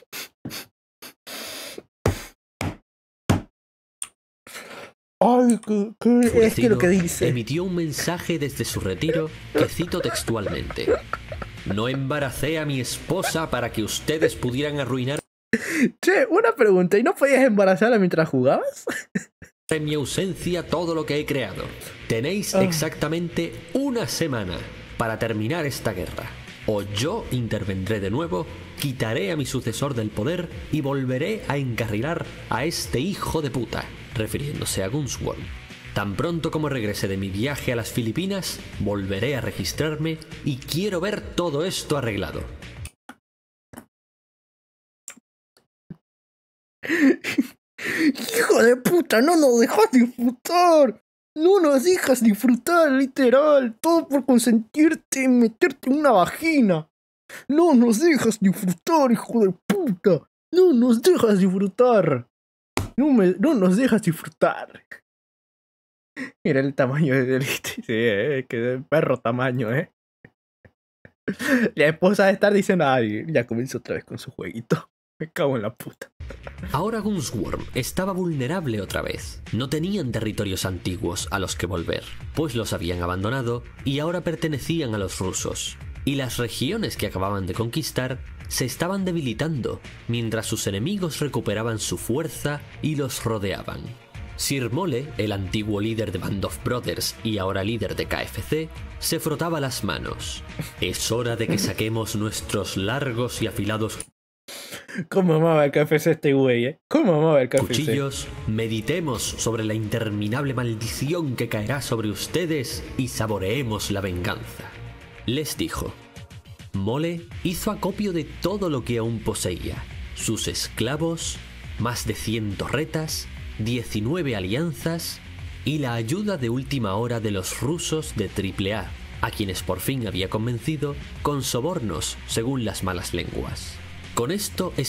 Ay, ¿qué, qué es que lo que dice? Emitió un mensaje desde su retiro que cito textualmente: no embaracé a mi esposa para que ustedes pudieran arruinar. Che, una pregunta, ¿y no podías embarazarla mientras jugabas? En mi ausencia todo lo que he creado. Tenéis oh. exactamente una semana para terminar esta guerra. O yo intervendré de nuevo, quitaré a mi sucesor del poder y volveré a encarrilar a este hijo de puta, refiriéndose a Gunsworm. Tan pronto como regrese de mi viaje a las Filipinas, volveré a registrarme y quiero ver todo esto arreglado. Hijo de puta, no nos dejas disfrutar. No nos dejas disfrutar, literal. Todo por consentirte en meterte en una vagina. No nos dejas disfrutar, hijo de puta. No nos dejas disfrutar. No, me, no nos dejas disfrutar. Mira el tamaño del sí, eh, que de perro tamaño, eh. La esposa de estar diciendo, ay, ya comenzó otra vez con su jueguito. Me cago en la puta. Ahora Gunsworm estaba vulnerable otra vez. No tenían territorios antiguos a los que volver, pues los habían abandonado y ahora pertenecían a los rusos. Y las regiones que acababan de conquistar se estaban debilitando, mientras sus enemigos recuperaban su fuerza y los rodeaban. Sir Mole, el antiguo líder de Band of Brothers y ahora líder de K F C, se frotaba las manos. Es hora de que saquemos nuestros largos y afilados ¿Cómo amaba el K F C este güey, eh? ¿Cómo amaba el K F C? cuchillos, meditemos sobre la interminable maldición que caerá sobre ustedes y saboreemos la venganza. Les dijo. Mole hizo acopio de todo lo que aún poseía: sus esclavos, más de cien torretas, diecinueve alianzas y la ayuda de última hora de los rusos de triple A, a quienes por fin había convencido con sobornos, según las malas lenguas. Con esto es...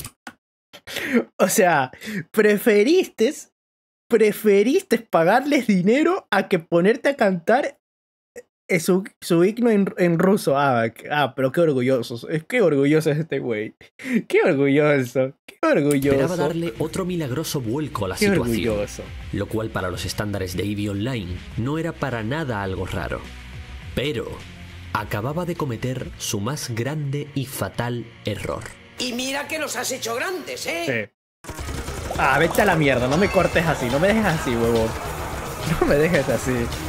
O sea, preferiste, preferiste pagarles dinero a que ponerte a cantar su, su himno en, en ruso. Ah, ah, pero qué orgulloso. Qué orgulloso es este güey. Qué orgulloso. Qué orgulloso. Esperaba darle otro milagroso vuelco a la qué situación. Orgulloso. Lo cual para los estándares de EVE Online no era para nada algo raro. Pero acababa de cometer su más grande y fatal error. Y mira que nos has hecho grandes, ¿eh? Sí. Ah, vete a la mierda, no me cortes así, no me dejes así, huevón. No me dejes así.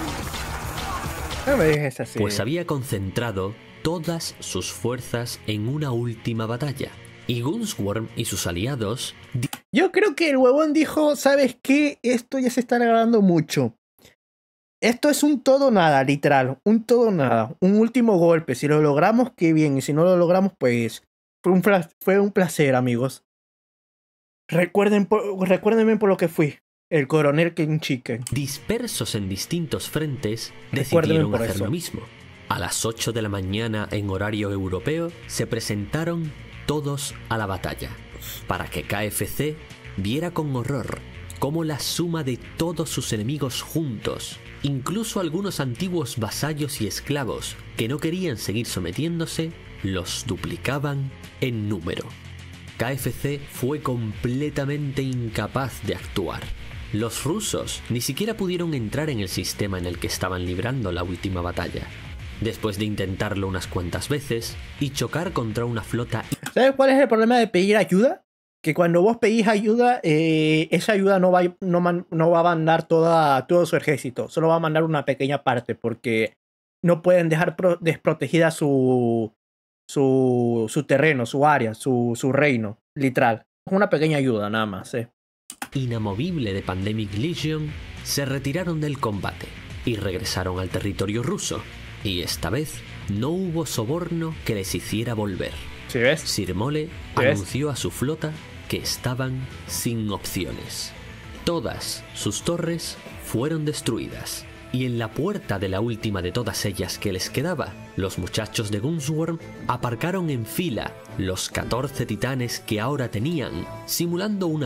No me dejes así. Pues había concentrado todas sus fuerzas en una última batalla. Y Gunsworm y sus aliados... Yo creo que el huevón dijo, ¿sabes qué? Esto ya se está agradando mucho. Esto es un todo nada, literal. Un todo nada. Un último golpe. Si lo logramos, qué bien. Y si no lo logramos, pues... Fue un, fue un placer, amigos. Recuerden por, recuérdenme por lo que fui. El coronel Ken Chicken. Dispersos en distintos frentes, decidieron hacer eso. Lo mismo. A las ocho de la mañana en horario europeo, se presentaron todos a la batalla, para que K F C viera con horror cómo la suma de todos sus enemigos juntos, incluso algunos antiguos vasallos y esclavos que no querían seguir sometiéndose, los duplicaban en número. K F C fue completamente incapaz de actuar. Los rusos ni siquiera pudieron entrar en el sistema en el que estaban librando la última batalla, después de intentarlo unas cuantas veces y chocar contra una flota. ¿Sabes cuál es el problema de pedir ayuda? Que cuando vos pedís ayuda, eh, esa ayuda no va, no, man, no va a mandar toda, todo su ejército, solo va a mandar una pequeña parte, porque no pueden dejar pro, desprotegida su... Su, su terreno, su área, su, su reino, literal. Es una pequeña ayuda nada más, eh. Inamovible de Pandemic Legion, se retiraron del combate y regresaron al territorio ruso. Y esta vez no hubo soborno que les hiciera volver. ¿Sí ves? Sir Mole ¿Sí anunció ves? a su flota que estaban sin opciones. Todas sus torres fueron destruidas. Y en la puerta de la última de todas ellas que les quedaba, los muchachos de Gunsworm aparcaron en fila los catorce titanes que ahora tenían, simulando una...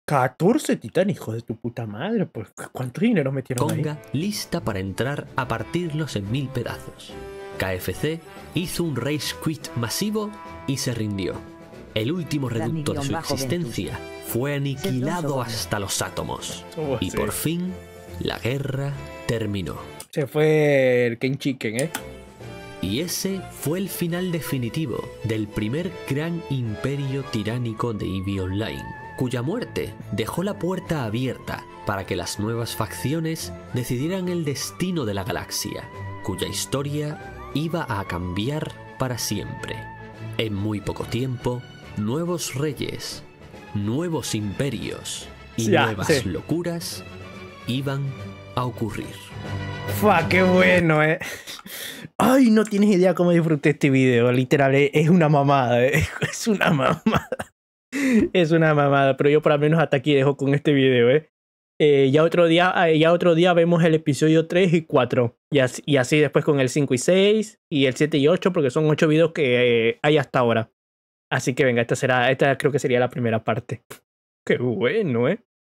catorce titanes, hijo de tu puta madre. Pues, ¿cuánto dinero metieron ahí? Konga lista para entrar a partirlos en mil pedazos. K F C hizo un rage quit masivo y se rindió. El último reducto de su existencia fue aniquilado hasta los átomos. Oh, y sí. por fin, la guerra terminó. Se fue el Ken Chicken, ¿eh? Y ese fue el final definitivo del primer gran imperio tiránico de EVE Online, cuya muerte dejó la puerta abierta para que las nuevas facciones decidieran el destino de la galaxia, cuya historia iba a cambiar para siempre. En muy poco tiempo, nuevos reyes, nuevos imperios y Ya, nuevas sí. locuras iban a ocurrir. Fua, qué bueno, eh. Ay, no tienes idea cómo disfruté este video. Literal, eh, es una mamada, eh. Es una mamada. Es una mamada, pero yo por lo menos hasta aquí dejo con este video, eh. Eh, ya otro día, eh, ya otro día vemos el episodio tres y cuatro. Y así, y así después con el cinco y seis y el siete y ocho, porque son ocho videos que eh, hay hasta ahora. Así que venga, esta será, esta creo que sería la primera parte. Qué bueno, eh.